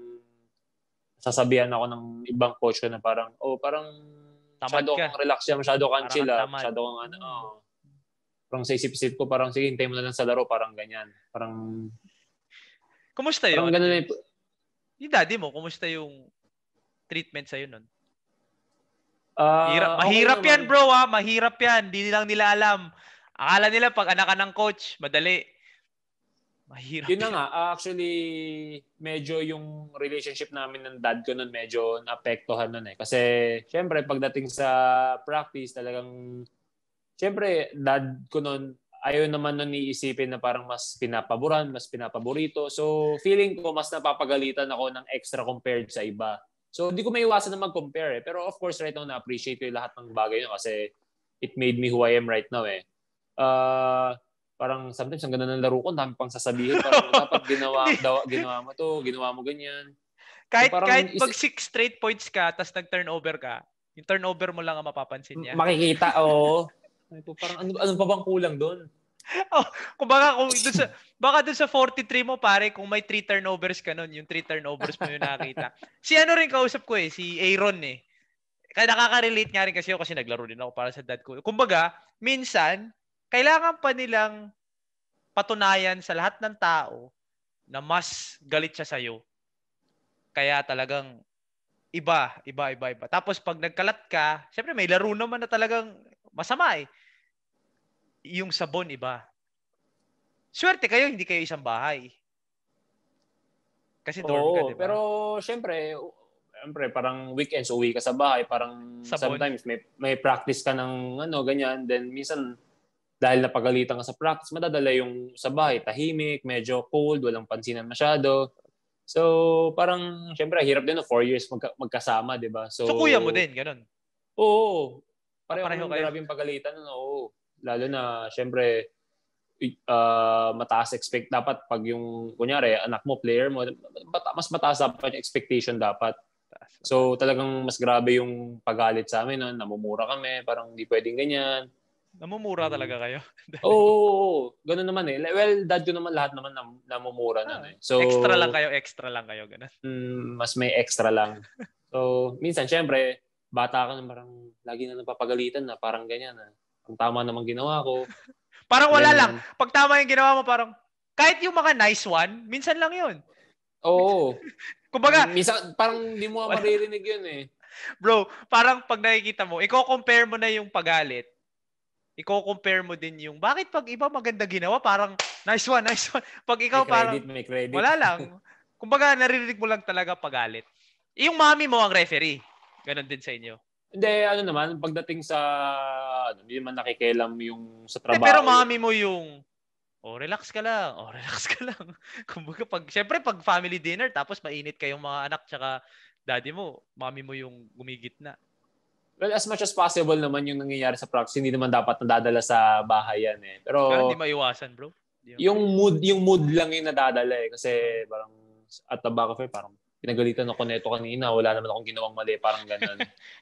sasabihan ako ng ibang coach ko na parang, oh parang tamad masyado ka. kang relax yan, masyado kang chill, ah. tamad. Masyado kang ano, oh. Parang sa isip-isip ko, parang sige, hintay mo na lang sa laro, parang ganyan. Parang kumusta yun? Parang ganun yung... Yung daddy mo, kumusta yung treatment sa'yo nun? Uh, Hirap, mahirap okay yan, bro, ha? Mahirap yan. Hindi lang nila alam. Akala nila pag anak ka ng coach, madali. Mahirap yun na yan. nga, actually, medyo yung relationship namin ng dad ko nun medyo naapektuhan nun eh. Kasi, syempre, pagdating sa practice, talagang, syempre, dad ko nun, ayaw naman nun iisipin na parang mas pinapaboran, mas pinapaborito. So, feeling ko, mas napapagalitan ako ng extra compared sa iba. So, hindi ko may iwasan na mag-compare eh. Pero of course, right now, na-appreciate ko yung lahat ng bagay yun kasi it made me who I am right now eh. Uh, parang sometimes ang ganda ng laro ko, dami pang sasabihin. Parang dapat ginawa, daw, ginawa mo to, ginawa mo ganyan. Kahit, so, kahit pag six straight points ka, tapos nag-turnover ka, yung turnover mo lang ang mapapansin niya. Makikita, oo. Oh. Parang ano, ano pa bang kulang doon? Oh, kung baka kung dun sa baka dun sa forty-three mo pare, kung may three turnovers ka nun, yung three turnovers mo yung nakita. Si ano rin kausap ko eh, si Aaron eh. Kaya nakaka-relate nga rin kasi ako kasi naglaro din ako para sa dad ko. Kumbaga, minsan kailangan pa nilang patunayan sa lahat ng tao na mas galit siya sa'yo. Kaya talagang iba, iba, iba, iba. Tapos pag nagkalat ka, syempre may laro naman na talagang masama eh. Yung sabon, iba. Swerte kayo, hindi kayo isang bahay. Kasi dorm Oo, ka, di ba? Pero syempre, syempre parang weekends uwi ka sa bahay, parang sabon. Sometimes may may practice ka ng ano, ganyan. Then minsan, dahil napagalitan ka sa practice, madadala yung sa bahay, tahimik, medyo cold, walang pansinan masyado. So, parang, syempre, hirap din no, four years magka, magkasama, di ba? So, so, kuya mo din, ganun? Oo. Pareho, pareho kami grabe yung pagalitan. No? Oo. Lalo na, syempre, uh, mataas expect. Dapat pag yung, kunyari, anak mo, player mo, mas mataas dapat yung expectation dapat. So, talagang mas grabe yung pagalit sa amin. No? Namumura kami, parang hindi pwedeng ganyan. Namumura hmm. talaga kayo? Oo, oo, oo. Ganun naman eh. Well, dad ko naman lahat naman nam- namumura ah, nun eh. So, extra lang kayo, extra lang kayo. Ganun. Mm, mas may extra lang. So, minsan, syempre, bata ka na parang lagi na napapagalitan na parang ganyan na. Ang tama namang ginawa ko. Parang wala ganyan. Lang. Pag tama yung ginawa mo, parang kahit yung mga nice one, minsan lang yun. Oo. Kumbaga, minsan, parang di mo maririnig yun eh. Bro, parang pag nakikita mo, i-compare mo na yung pagalit, i-compare mo din yung, bakit pag iba maganda ginawa, parang nice one, nice one. Pag ikaw may credit, parang, may credit. Wala lang. Kumbaga, naririnig mo lang talaga pagalit. Yung mami mo ang referee. Ganon din sa inyo. Hindi, ano naman, pagdating sa, ano, hindi naman nakikialam yung sa trabaho. De, pero mami mo yung, oh, relax ka lang. Oh, relax ka lang. Kumbaga, pag, syempre, pag family dinner, tapos mainit kayong mga anak, tsaka daddy mo, mami mo yung gumigitna. Well, as much as possible naman yung nangyayari sa practice, hindi naman dapat nadadala sa bahay yan eh. Pero, pero hindi maiwasan, bro. Hindi yung mood, yung mood lang yung nadadala eh. Kasi parang, at the back of it, parang, pinagalitan ako neto kanina, wala naman akong ginawang mali, parang ganun.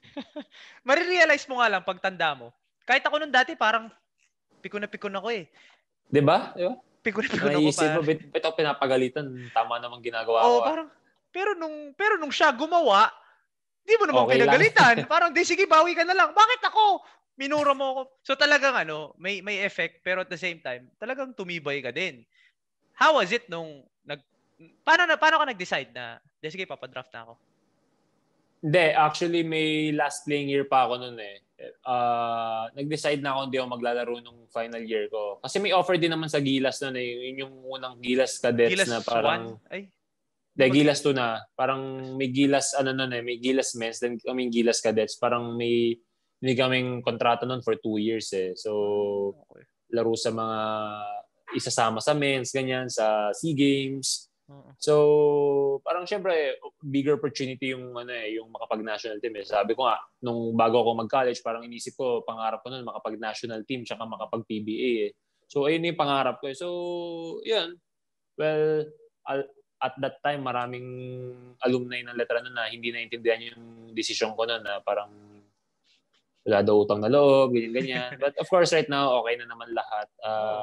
Marirealize mo nga lang pag tanda mo. Kahit ako nung dati, parang pikon na pikon ako eh. Diba? Diba? Pikon na pikon ako. Naisip mo, bit, bit ako pinapagalitan, tama namang ginagawa oh, ko. Parang, pero nung, pero nung siya gumawa, di mo naman okay pinagalitan. Parang, di sige, bawi ka na lang. Bakit ako? Minura mo ako. So talagang ano, may may effect, pero at the same time, talagang tumibay ka din. How was it nung, nag, paano, na, paano ka nag-decide na, di sige, papadraft na ako? Hindi, actually may last playing year pa ako noon eh. Uh, nag-decide na ako hindi ako maglalaro nung final year ko. Kasi may offer din naman sa Gilas noon eh. Yun yung unang Gilas Cadets Gilas na parang... One? Ay. De, Gilas two na. Parang may Gilas, ano noon eh, may Gilas Men's, then kaming Gilas Cadets. Parang may, may kaming kontrata noon for two years eh. So, okay. Laro sa mga isasama sa men's, ganyan, sa SEA Games. So, parang syempre, bigger opportunity yung ano eh, yung makapag-national team eh. Sabi ko nga, nung bago ako mag-college, parang inisip ko, pangarap ko nun, makapag-national team, tsaka makapag-P B A eh. So, ayun yung pangarap ko eh. So, yun. Well, at that time, maraming alumni ng letra nun na hindi naintindihan yung decision ko nun na parang wala daw utang na loob, ganyan-ganyan. But of course, right now, okay na naman lahat. Uh,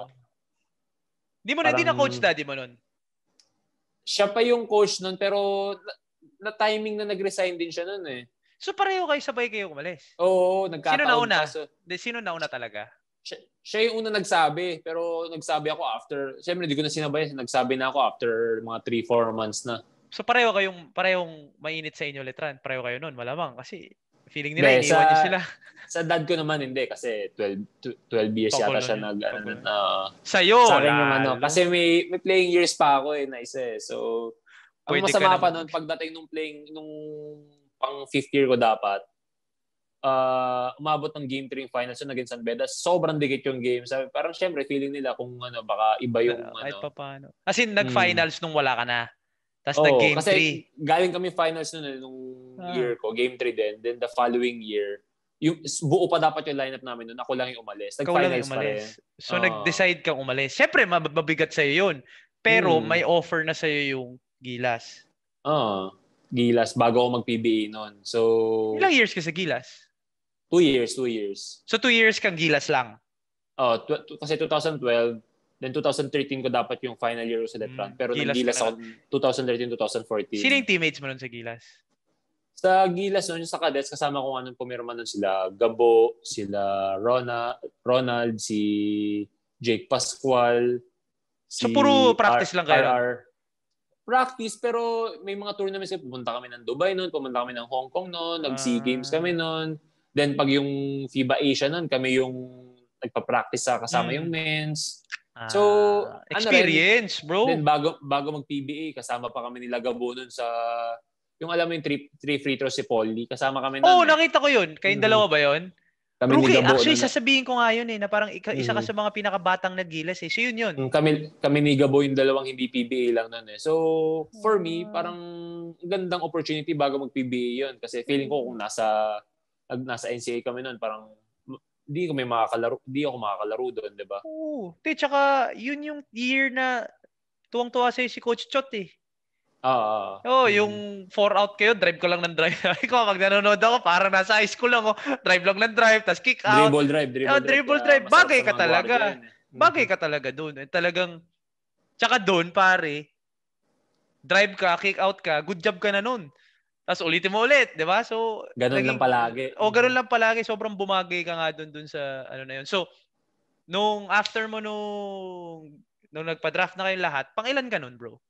Di mo na, di na coach daddy mo nun? Siya pa yung coach nun, pero na, na timing na nag-resign din siya nun eh. So pareho kayo, sabay kayo umalis? Oo, nagkataon. Sino nauna? So, sino nauna talaga? Siya, siya yung una nagsabi, pero nagsabi ako after, siyempre hindi ko na sinabay, nagsabi na ako after mga three four months na. So pareho kayong, parehong mainit sa inyo letran? Pareho kayo nun, malamang, kasi Feeling nila, iniwan niyo sila. Sa dad ko naman hindi kasi twelve, twelve years Pakulo yata siya niya. nag... Ano, uh, Sa'yo, sa akin lalo. yung ano. Kasi may, may playing years pa ako eh, na isa eh. So, ang Pwede masama ka pa nun, pagdating nung playing, nung pang fifth year ko dapat, uh, umabot ng game three finals yun against San Beda. Sobrang dikit yung game. Sabi, parang syempre, feeling nila kung ano, baka iba yung uh, ano. Kahit pa paano. As in, nag-finals hmm. nung wala ka na. Tapos oh, nag-game kasi three. Galing kami finals nun eh, nung ah. year ko, game three din. Then the following year, yung buo pa dapat yung lineup namin nun. Ako lang yung umalis. Nag-finals pa rin. So, uh. nag-decide kang umalis. Siyempre, mabigat sa'yo yun. Pero, hmm. may offer na sa'yo yung Gilas. Oo. Uh, Gilas, bago ako mag-P B A nun. So... Ilang years ka sa Gilas? Two years, two years. So, two years kang Gilas lang? Oh, tw- t- kasi twenty twelve, then twenty thirteen ko dapat yung final year ko sa Letran. Hmm. Pero nag-Gilas ako twenty thirteen twenty fourteen. Sino yung teammates mo nun sa Gilas? Sa Gilas nun, sa Cadets, kasama ko anong pumirma nun sila. Gabo, sila Ronald, Ronald, si Jake Pascual, si so, puro practice R- lang kayo? R R. Practice, pero may mga tournaments. Pumunta kami ng Dubai noon, pumunta kami ng Hong Kong noon, nag-SEA Games kami noon. Then pag yung FIBA Asia noon, kami yung nagpa-practice sa kasama hmm. yung men's. So, ah, experience, ano rin, bro. Then bago bago mag-P B A, kasama pa kami nila Gabo noon sa yung alam mo yung three, three free throws si Paulie, kasama kami noon. Oo, oh, nakita ko yun. Kayong mm-hmm. dalawa ba yun? Kami Rookie, ni Gabo, actually, na, sasabihin ko nga yun eh, na parang ika, isa ka sa mga pinakabatang nag-Gilas eh. So, yun yun. Kami, kami ni Gabo yung dalawang hindi P B A lang nun eh. So, for me, parang gandang opportunity bago mag-P B A yun. Kasi feeling ko kung nasa nasa N C A A kami nun, parang hindi ko may makakalaro, hindi ako makakalaro doon, di ba? Oo. Te, tsaka yun yung year na tuwang-tuwa sa'yo si Coach Chot eh. Ah. Uh, oh, hmm. yung four out kayo, drive ko lang ng drive. Ikaw, pag nanonood ako, parang nasa high school lang. Oh. Drive lang ng drive, tapos kick out. Dribble drive, dribble oh, dribble drive. drive. Bagay ka talaga. Mm-hmm. Bagay ka talaga doon. Eh, talagang, tsaka doon, pare, drive ka, kick out ka, good job ka na noon. Tapos ulitin mo ulit, di ba? So, ganun naging, lang palagi. O, oh, ganun lang palagi. Sobrang bumagay ka nga doon doon sa ano na yun. So, nung after mo nung, nung nagpa-draft na kayo lahat, pang ilan ka nun, bro?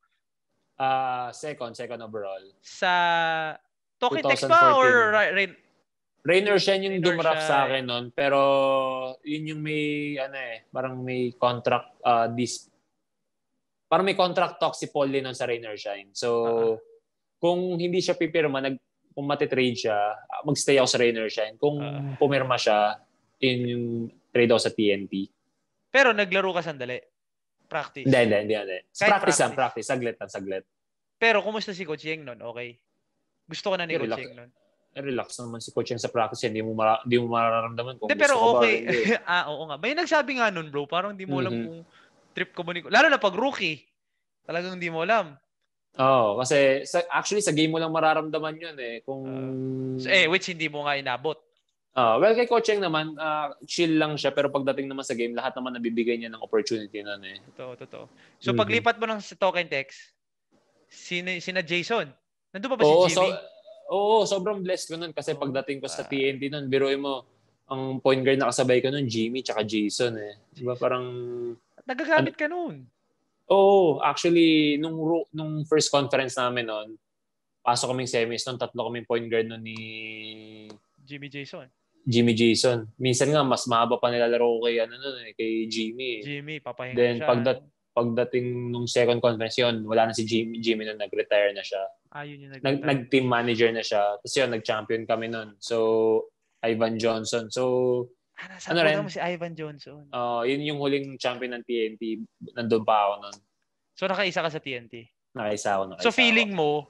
Uh, second, second overall. Sa Talking Text ba or Rain? Rain or Shine yung dumraft sa akin nun. Pero yun yung may, ano eh, parang may contract, uh, this, parang may contract talk si Paul nun sa Rain or Shine. So, uh-huh. kung hindi siya pipirma, nag, kung matitrade siya, magstay ako sa Rain or Shine. Kung uh-huh. pumirma siya, yun yung trade ako sa T N T. Pero naglaro ka sandali? Practice? Hindi, hindi, hindi. hindi. Practice, practice lang, practice. Saglit lang, saglit. Pero kumusta si Coach Yeng nun? Okay. Gusto ko na ni Coach Yeng nun. Relax naman si Coach Yeng sa practice. Hindi mo, mara- hindi mo mararamdaman kung de, gusto pero ko okay. ba. ah, oo nga. May nagsabi nga nun, bro. Parang hindi mo alam mm-hmm. kung trip communication. Lalo na pag rookie. Talagang hindi mo alam. Oo. Oh, kasi sa, actually sa game mo lang mararamdaman yun eh. Kung... Uh, so, eh, which hindi mo nga inabot. Uh, well, kay Coach Yeng naman, uh, chill lang siya. Pero pagdating naman sa game, lahat naman nabibigay niya ng opportunity nun eh. Totoo, totoo. So, mm-hmm. paglipat mo ng Talking Text, sina, sina Jason, nandun pa ba oo, si Jimmy? So, oo, sobrang blessed ko nun kasi oh, pagdating ko sa T N T nun, biruin mo, ang point guard na kasabay ko nun, Jimmy tsaka Jason eh. Diba parang... Nagagamit ka nun? Oo, actually, nung, nung first conference namin nun, pasok kaming semis nun, tatlo kaming point guard nun ni... Jimmy Jason. Jimmy Jason. Minsan nga, mas mahaba pa nilalaro ko kay, ano nun, eh, kay Jimmy. Jimmy, papahinga Then, siya. Pagdat, pagdating nung second conference yun, wala na si Jimmy. Jimmy nun, nag-retire na siya. Ah, yun yung nag-retire. Nag, nag-team manager na siya. Tapos yun, nag-champion kami nun. So, Ivan Johnson. So, ah, nasa ano rin? Mo si Ivan Johnson. Uh, yun yung huling champion ng T N T. Nandun pa ako nun. So, nakaisa ka sa T N T? Nakaisa ako. Nakaisa so, feeling ako. mo,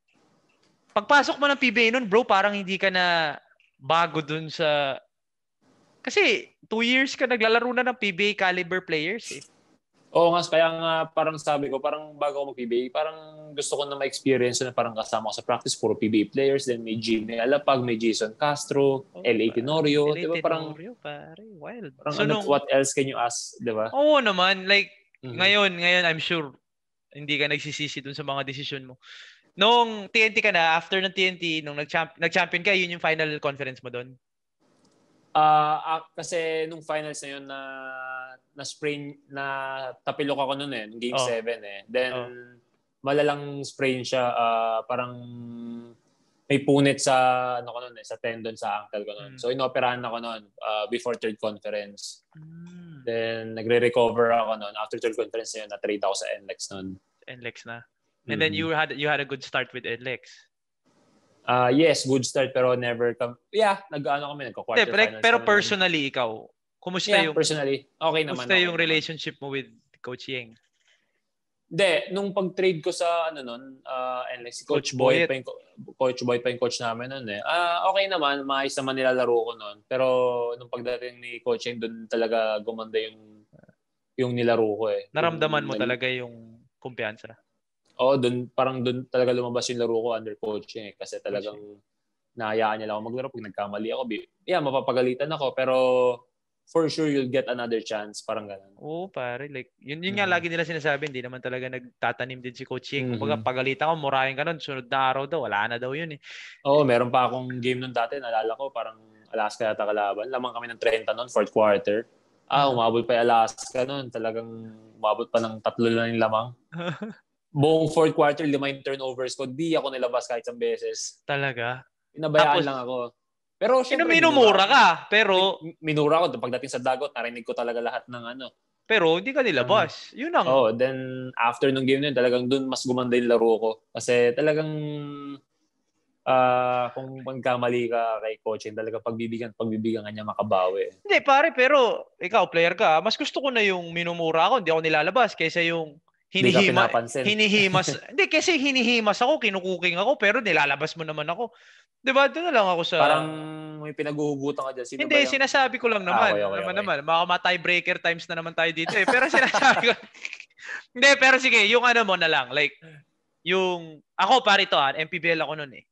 pagpasok mo ng P B A nun, bro, parang hindi ka na bago dun sa... Kasi, two years ka naglalaro na ng P B A caliber players eh. Oo nga, kaya nga parang sabi ko, parang bago ako mag-P B A, parang gusto ko na ma-experience na parang kasama ko sa practice, puro P B A players, then may Jimmy Alapag, may Jason Castro, oh, L A Tenorio, di ba parang... Tenorio, pare, wild. Parang so, ano, nung, what else can you ask, di ba? Oo naman, like, mm-hmm. ngayon, ngayon, I'm sure, hindi ka nagsisisi dun sa mga desisyon mo. Nung T N T ka na, after ng T N T, nung nag-champ- nag-champion ka, yun yung final conference mo doon? Uh, uh, kasi nung finals na yun na na sprain, na tapilok ako noon eh, game seven oh. eh. Then, oh. malalang sprain siya, uh, parang may punit sa ano ko noon eh, sa tendon sa ankle ko noon. Mm. So inoperahan ako noon uh, before third conference. Mm. Then nagre-recover ako noon after third conference yun, na-trade ako sa N L E X noon. N L E X na. And mm-hmm. then you had you had a good start with N L E X. Uh, yes, good start pero never come. Yeah, nag-ano kami, nagko-quarter pero, finals. Pero personally naman. Ikaw, kumusta yeah, yung personally, okay naman. Kumusta okay yung naman. relationship mo with Coach Yeng? Hindi, nung pag-trade ko sa ano noon, uh, N L E X, si Coach, Coach Boy pa yung Coach Boy pa yung coach namin noon eh. Ah, uh, okay naman, maayos naman nilalaro ko noon. Pero nung pagdating ni Coach Yeng, doon talaga gumanda yung yung nilaro ko eh. Naramdaman yung, mo talaga yung kumpiyansa. Oo, doon parang doon talaga lumabas yung laro ko under Coach Yeng eh, kasi talagang nahayaan niya lang ako maglaro pag nagkamali ako. Yeah, mapapagalitan ako pero for sure you'll get another chance, parang ganun. Oo, pare. Like, yun, yun mm-hmm. nga lagi nila sinasabi, hindi naman talaga nagtatanim din si Coach Yeng. Mm-hmm. Kumbaga, pagalitan ko, murahin ka nun, sunod na araw daw, wala na daw yun eh. Oo, meron pa akong game nun dati, naalala ko, parang Alaska yata kalaban. Lamang kami ng thirty nun, fourth quarter. Ah, umabot pa yung Alaska nun. Talagang umabot pa ng tatlo lang yung lamang. Buong fourth quarter, lima yung turnovers ko. Di ako nilabas kahit isang beses. Talaga? Inabayaan Tapos, lang ako. Pero syempre, minumura ka. Pero, minura ko. Pagdating sa dagot, narinig ko talaga lahat ng ano. Pero, hindi ka nilabas. Um, Yun ang... Oh, then, after nung game na yun, talagang dun mas gumanda yung laro ko. Kasi talagang, uh, kung magkamali ka kay coaching, talaga pagbibigyan, pagbibigyan ka niya makabawi. Hindi, pare, pero, ikaw, player ka, mas gusto ko na yung minumura ako, hindi ako nilalabas, kaysa yung hinihima, hinihimas. Hindi, kasi hinihimas ako, kinukuking ako, pero nilalabas mo naman ako. Diba? Doon na lang ako sa... Parang may pinaghuhugutan ka dyan. Sino hindi, ba yung... sinasabi ko lang naman. Ah, okay, okay, naman, okay. naman. Mga ma-tiebreaker times na naman tayo dito eh. Pero sinasabi ko... hindi, pero sige, yung ano mo na lang. Like, yung... Ako, pare ito ah, M P B L ako nun eh.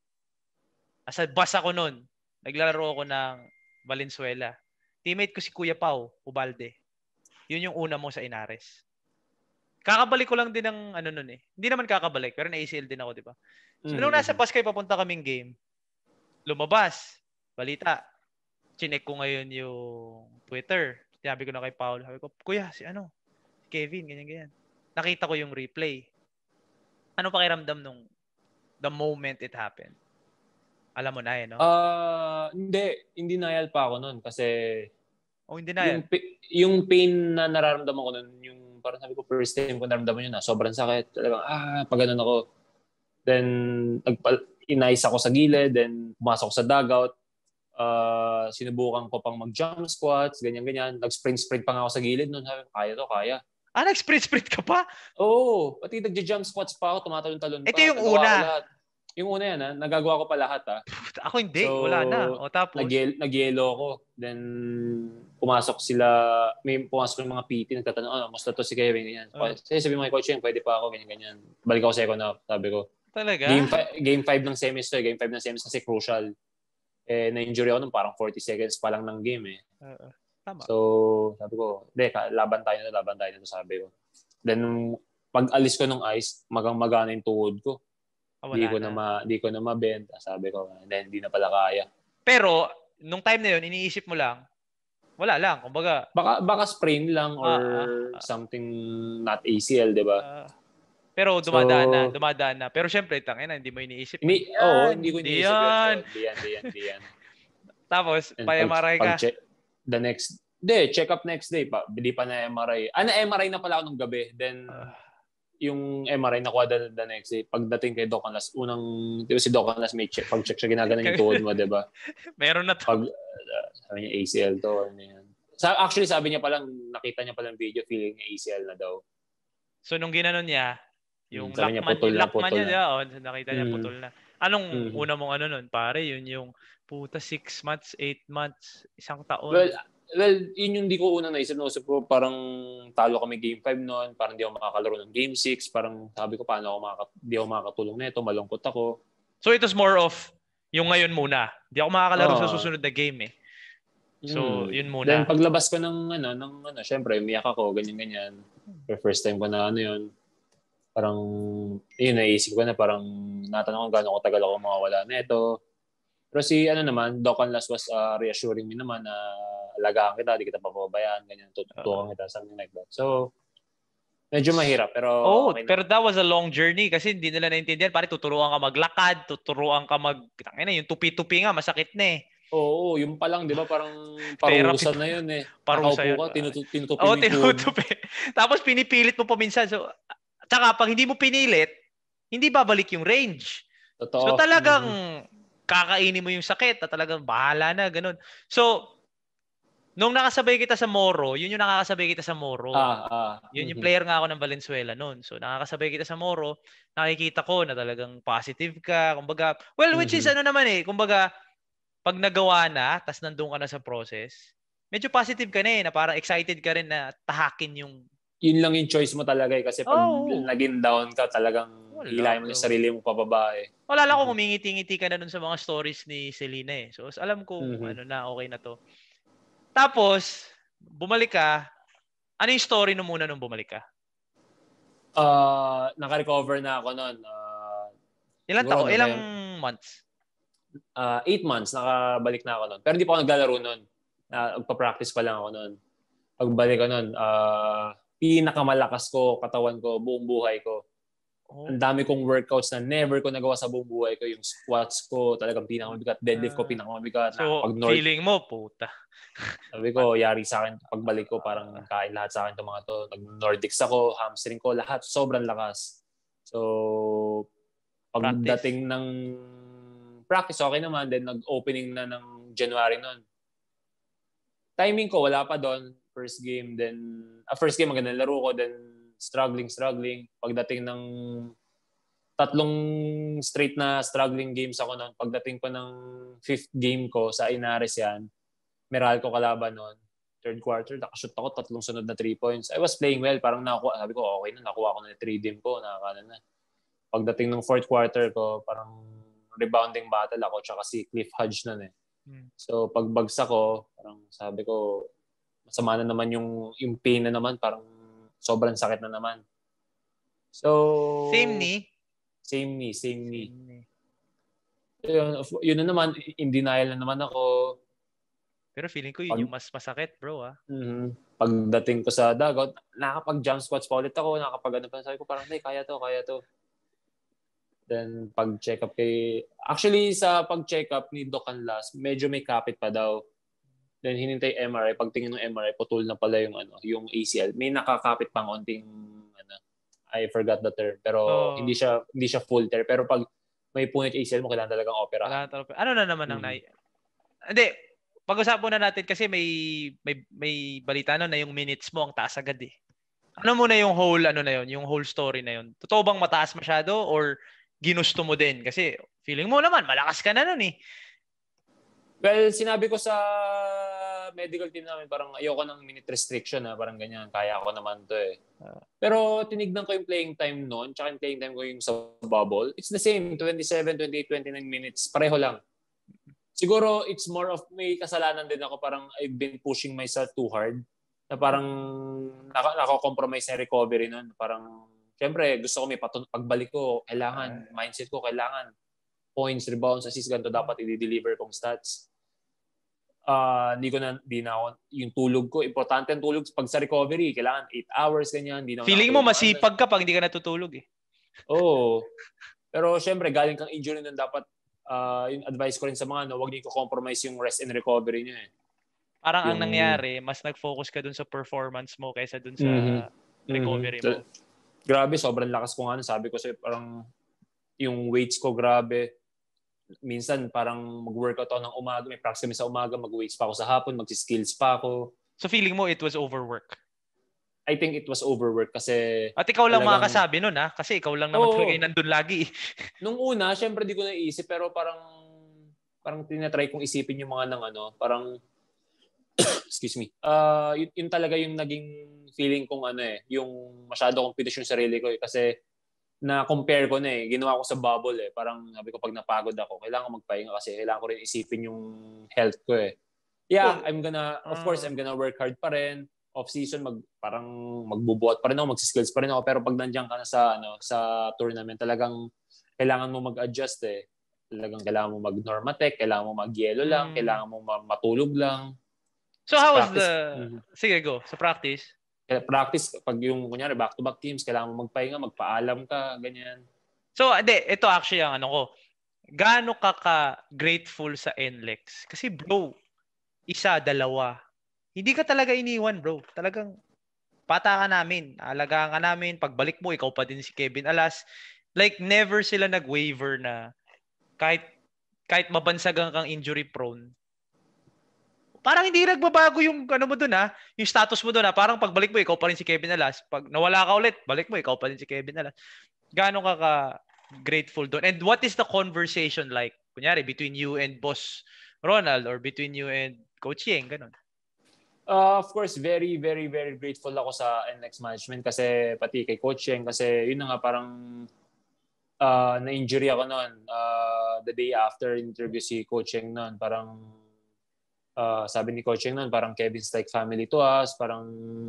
Asa bus ako nun. Naglalaro ako ng Valenzuela. Teammate ko si Kuya Pau, Ubalde. Yun yung una mo sa Inares. Kakabalik ko lang din ng ano nun eh. Hindi naman kakabalik, pero na-A C L din ako, di ba? So, mm-hmm. nung nasa bus kayo, papunta kaming game, lumabas, balita. Chinek ko ngayon yung Twitter. Sabi ko na kay Paul, sabi ko, Kuya, si ano? Kevin, ganyan-ganyan. Nakita ko yung replay. Ano pakiramdam nung the moment it happened? Alam mo na eh, no? Ah, uh, hindi. Hindi denial pa ako nun kasi oh, hindi denial. Yung, yung pain na nararamdaman ko nun, yung parang sabi ko, first time ko nararamdaman yun na, sobrang sakit. Talagang, ah, pag ganun ako. Then, nagpal- inayos ako sa gilid, then pumasok sa dugout. Uh, sinubukan ko pang mag-jump squats, ganyan-ganyan. Nag-sprint-sprint pa nga ako sa gilid noon. Sabi ko, kaya to, kaya. Ah, nag-sprint-sprint ka pa? Oo. Pati nag-jump squats pa ako, tumatalon-talon pa. Ito yung Nagawa una. Yung una yan, ha? Nagagawa ko pa lahat. Ha? Ako hindi, so, wala na. O tapos? Nag- nag-yelo ko. Then, pumasok sila, may pumasok yung mga P T, nagtatanong, oh, musta to si Kevin, ganyan. Uh. Sabi mo kay coach yun, pwede pa ako, ganyan-ganyan. Balik ako second half, sabi ko. Talaga? Game five, game five ng semis to, game five ng semis kasi crucial. Eh, na-injury ako nung parang forty seconds pa lang ng game eh. Uh, tama. So, sabi ko, hindi, laban tayo na, laban tayo na, sabi ko. Then, pag alis ko ng ice, magang-magana yung tuhod ko. Oh, di ko na, na ma, di ko na mabenta, sabi ko. Then, hindi na pala kaya. Pero, nung time na yun, iniisip mo lang, wala lang, kumbaga. Baka, baka sprain lang or uh, uh, uh, something not A C L, di ba? Uh, Pero dumadaan so, na, dumadaan na. Pero syempre, tangina, hindi mo iniisip. Hindi, oo, oh, hindi ko iniisip yan. Hindi yan, hindi yan, hindi yan. Tapos, pa-M R I ka? Check, the next, day, check up next day pa. Hindi pa na M R I. Ah, na-M R I na pala ako nung gabi. Then, uh, yung M R I nakuha the, the next day. Pagdating kay Doc Anlas, unang, di ba si Doc Anlas may check, pag-check siya, ginaganan yung tuhod mo, di ba? Meron na to. Pag, uh, sabi niya, A C L to. Ano yan. Sa, actually, sabi niya palang, nakita niya palang video, feeling niya A C L na daw. So, nung ginanon niya, yung sabi lockman, niya, putol yung na, lockman putol niya, na. niya, oh, nakita niya, mm. putol na. Anong mm. una mong ano nun, pare? Yun yung, puta, six months, eight months, isang taon. Well, well yun yung di ko unang naisip. Naisip ko, parang talo kami game five noon, parang di ako makakalaro ng game six, parang sabi ko, paano ako makaka- di ako makakatulong nito, malungkot ako. So, it was more of, yung ngayon muna. Di ako makakalaro uh, sa susunod na game eh. So, mm. yun muna. Then, paglabas ko ng, ano, ng, ano, syempre, umiyak ako, ganyan-ganyan. For first time ko na, ano yun, parang, yun, naisip ko na, parang, natanong ko gano'ng katagal ako mawawala na ito. Pero si, ano naman, Doc Anlas was uh, reassuring me naman na alagaan kita, di kita papabayaan, ganyan, tututukan kita, something like that. So, Medyo mahirap, pero oh, okay pero that was a long journey kasi hindi nila naintindihan. Pare, tuturuan ka maglakad, tuturuan ka mag... Tangina, yung tupi-tupi nga, masakit na eh. Oo, yung pa lang, di ba, parang parusa na yun eh. Parusa Nakaupo yun. ka, tinutupi tinutupi Oo, mo yung tinutupi. Tapos pinipilit mo pa minsan. So, tsaka pag hindi mo pinilit, hindi babalik yung range. Totoo. So talagang mm-hmm. kakainin mo yung sakit at talagang bahala na, ganun. So, nung nakasabay kita sa Moro, yun yung nakakasabay kita sa Moro. Ah, ah. Yun mm-hmm. yung player nga ako ng Valenzuela noon. So, nakakasabay kita sa Moro, nakikita ko na talagang positive ka. Kumbaga, well, which mm-hmm. is ano naman eh, kumbaga, pag nagawa na, tas nandun ka na sa process, medyo positive ka na eh, na parang excited ka rin na tahakin yung... Yun lang yung choice mo talaga eh, kasi pag oh. naging down ka, talagang hilahin mo yung sarili mo pababa eh. Wala lang mm-hmm. kung umingiti-ngiti ka na dun sa mga stories ni Selena eh. So, alam ko mm-hmm. ano na, okay na to. Tapos, bumalik ka, ano yung story no muna nung bumalik ka? Uh, naka-recover na ako noon. Uh, ilang taon? Ano, ilang ngayon? months? Uh, eight months, nakabalik na ako noon. Pero hindi pa ako naglalaro noon. Uh, Magpa-practice pa lang ako noon. Pagbalik ko noon, uh, pinakamalakas ko, katawan ko, buong buhay ko. Oh. Ang dami kong workouts na never ko nagawa sa buong buhay ko. Yung squats ko, talagang pinakamabigat. Deadlift ko, pinakamabigat. So, pag North, feeling mo, puta. Sabi ko, yari sa akin. Pagbalik ko, parang kain lahat sa akin itong mga to. Nag-Nordics ako, hamstring ko, lahat. Sobrang lakas. So, pagdating ng practice, okay naman. Then, nag-opening na ng January noon. Timing ko, wala pa doon. First game, then... Uh, first game, magandang laro ko. Then, struggling, struggling. Pagdating ng tatlong straight na struggling games ako noon. Pagdating pa ng fifth game ko sa Inares yan, Meral ko kalaban noon. Third quarter, nakashoot ako tatlong sunod na three points. I was playing well. Parang nakuha, sabi ko, okay na, nakuha ko na yung three dim ko. Nakakana na. Pagdating ng fourth quarter ko, parang rebounding battle ako tsaka si Cliff Hodge noon eh. Hmm. So, pagbagsak ko, parang sabi ko, masama na naman yung, yung pain na naman. Parang sobrang sakit na naman. So... Same knee? Same knee, same knee. Same knee. Yun, yun na naman, in denial na naman ako. Pero feeling ko yun pag, yung mas masakit, bro, ah. Mm-hmm. Pagdating ko sa dugout, nakapag-jump squats pa ulit ako, nakapag-ano pa, sabi ko parang, hey, kaya to, kaya to. Then, pag-check up kay... Actually, sa pag-check up ni Doc Canlas, medyo may kapit pa daw. Then, hinintay M R I. Pagtingin ng M R I, putol na pala yung, ano, yung A C L. May nakakapit pang onting, ano, I forgot the term. Pero, oh. hindi siya hindi siya full tear. Pero pag may punit A C L mo, kailangan talagang opera. Ano na naman ang hmm. na... Hindi, pag-usapan na natin kasi may may may balita no na yung minutes mo ang taas agad eh. Ano muna yung whole ano na yon, yung whole story na yon. Totoo bang mataas masyado or ginusto mo din kasi feeling mo naman malakas ka na noon eh. Well, sinabi ko sa medical team namin parang ayoko ng minute restriction ha, parang ganyan, kaya ako naman to eh. Pero tinignan ko yung playing time noon, tsaka yung playing time ko yung sa bubble. It's the same, twenty-seven, twenty-eight, twenty-nine minutes, pareho lang. Siguro, it's more of may kasalanan din ako. Parang I've been pushing myself too hard. Na parang nako-compromise na recovery nun. Parang, syempre, gusto ko may patun- pagbalik ko, kailangan, mindset ko, kailangan. Points, rebounds, assists, ganito dapat i-deliver kong stats. Uh, hindi ko na, di na ako, yung tulog ko, importante ang tulog pag sa recovery. Kailangan eight hours, ganyan. Di na feeling mo masipag ka pag hindi ka natutulog eh. Oo. Pero syempre, galing kang injury nun dapat Uh, yung advice ko rin sa mga, no, huwag niyo ko-compromise yung rest and recovery niyo eh. Parang yung... ang nangyari, mas nag-focus ka dun sa performance mo kaysa dun sa mm-hmm. recovery mm-hmm. mo. Grabe, sobrang lakas ko nga. Sabi ko sa'yo, parang yung weights ko, grabe. Minsan, parang mag-workout ako ng umaga. May practice kami sa umaga, mag-weights pa ako sa hapon, mag-skills pa ako. So feeling mo it was overwork? I think it was overwork kasi... At ikaw lang talagang... makakasabi nun ha? Kasi ikaw lang naman talaga nandun lagi. Nung una, syempre di ko naisip pero parang parang tinatry kong isipin yung mga nang ano, parang excuse me. Uh, yun, yun talaga yung naging feeling kong ano eh, yung masyado kong pinush yung sarili ko eh. Kasi na-compare ko na eh. Ginawa ko sa bubble eh. Parang sabi ko pag napagod ako, kailangan ko magpahinga kasi kailangan ko rin isipin yung health ko eh. Yeah, I'm gonna, of course, I'm gonna work hard pa rin. Off-season, mag, parang magbubuhat pa rin ako, mag-skills pa rin ako. Pero pag nandiyan ka na sa, ano, sa tournament, talagang kailangan mo mag-adjust eh. Talagang kailangan mo mag-normatech, kailangan mo mag-yelo lang, mm. kailangan mo matulog lang. So how was the... Mm-hmm. Sige, go. Sa practice? practice, pag yung, kunyari, back-to-back teams, kailangan mo magpahinga, magpaalam ka, ganyan. So, hindi, ito actually ang ano ko. Gaano ka ka-grateful sa N L E X? Kasi bro, isa, dalawa. Hindi ka talaga iniwan, bro. Talagang pata ka namin. Alagaan ka namin. Pagbalik mo, ikaw pa din si Kevin Alas. Like, never sila nag-waiver na kahit kahit mabansagan kang injury prone. Parang hindi nagbabago yung ano mo doon ha, yung status mo doon ha. Parang pagbalik mo, ikaw pa rin si Kevin Alas. Pag nawala ka ulit, balik mo, ikaw pa rin si Kevin Alas. Gaano ka ka grateful doon? And what is the conversation like? Kunyari, between you and Boss Ronald or between you and Coach Yeng, ganun. Uh, of course, very, very, very grateful ako sa N L E X management kasi pati kay Coach Yeng kasi yun na nga parang uh, na-injury ako noon. Uh, the day after interview si Coach Yeng noon, parang uh, sabi ni Coach Yeng noon, parang Kevin's like family to us, parang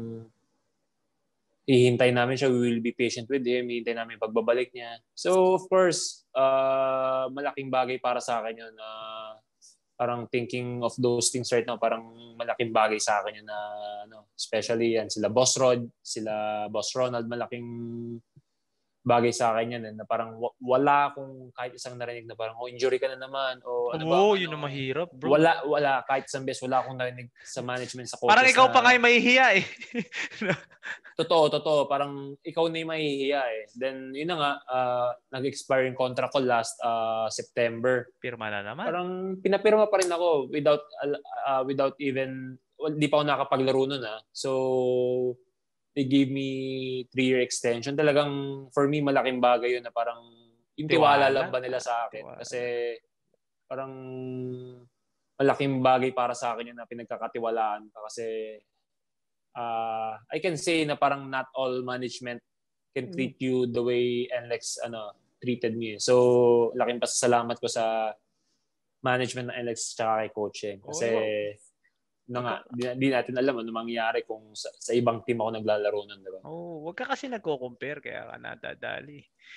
hihintay namin siya, we will be patient with him, hihintay namin yung pagbabalik niya. So, of course, uh, malaking bagay para sa akin yun. Uh, parang thinking of those things right now, parang malaking bagay sa akin yun na, ano, especially yan, sila Boss Rod, sila Boss Ronald, malaking bagay sa akin yan, na parang wala akong kahit isang narinig na parang, oh, injury ka na naman, o ano ba? Oo, ano, yun ang mahirap, bro. Wala, wala, kahit isang beses, wala akong narinig sa management, sa coaches. Parang ikaw na, pa nga yung mahihiya eh. Totoo, totoo. Parang ikaw na yung mahihiya eh. Then, yun na nga, uh, nag-expire yung contract ko last uh, September. Pirma na naman. Parang pinapirma pa rin ako without uh, without even, well, di pa ako nakapaglaro nun ah. So, they gave me three-year extension. Talagang, for me, malaking bagay yun na parang yung tiwala, tiwala lang ba nila sa akin. Tiwala. Kasi parang malaking bagay para sa akin yun na pinagkakatiwalaan ka. Kasi uh, I can say na parang not all management can treat you the way N L E X ano, treated me. So, laking pasasalamat ko sa management ng N L E X tsaka kay coaching. Kasi, oh. No nga, di, di natin alam ano mangyayari kung sa, sa ibang team ako naglalaro nun, diba? Oh, wag ka kasi nagko-compare kaya ka nadadali.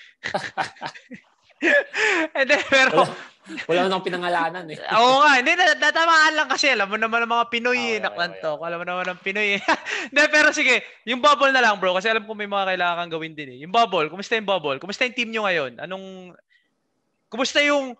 And then, pero wala, wala nang pinangalanan eh. Oo nga, hindi natamaan lang kasi alam mo naman ang mga Pinoy eh, oh, naklantok. Alam mo naman ang Pinoy eh. Hindi, pero sige, yung bubble na lang bro kasi alam ko may mga kailangan kang gawin din eh. Yung bubble, kumusta yung bubble? Kumusta yung team nyo ngayon? Anong kumusta yung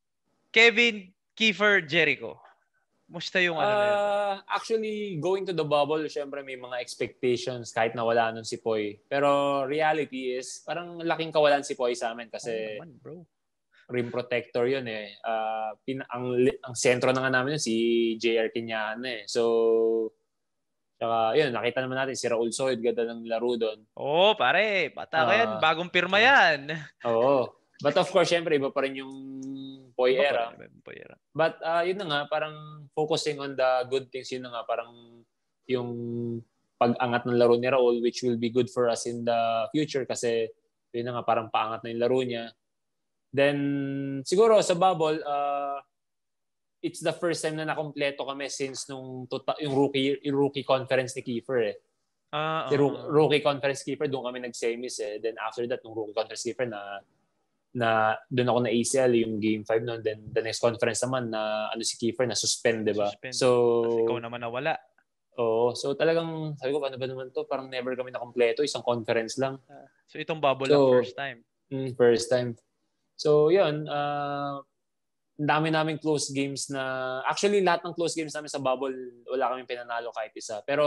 Kevin, Kiefer, Jericho? Musta yung ano na yun? Uh, actually, going to the bubble, syempre may mga expectations kahit na wala nun si Poy. Pero reality is, parang laking kawalan si Poy sa amin kasi oh, naman, bro. Rim protector yun eh. Uh, pin, ang, ang sentro na nga namin yun, si J R Quiniana eh. So, saka yun, nakita naman natin si Raul Soid, ganda ng laro doon. Oo, oh, pare. Bata ka uh, yan. Bagong pirma yan. Oo. Oh. But of course, syempre, iba pa rin yung Poy era. era. But uh, yun na nga, parang focusing on the good things, yun na nga, parang yung pag-angat ng laro ni Raul, which will be good for us in the future kasi yun na nga, parang paangat na yung laro niya. Then, siguro sa bubble, uh, it's the first time na nakompleto kami since nung tota- yung rookie yung rookie conference ni Kiefer eh. Uh, uh, si ro- rookie conference Kiefer, doon kami nag-semis eh. Then after that, nung rookie conference Kiefer na na doon ako na A C L yung game five noon, then the next conference naman na ano si Kiefer na suspend, diba? Suspend. So kasi ikaw naman nawala. Oo, so talagang sabi ko, paano ba naman to? Parang never kami nakompleto, isang conference lang. Uh, so itong bubble so, lang first time. Mm, first time. So yun, uh, dami naming close games na actually lahat ng close games namin sa bubble wala kaming pinanalo kahit isa. Pero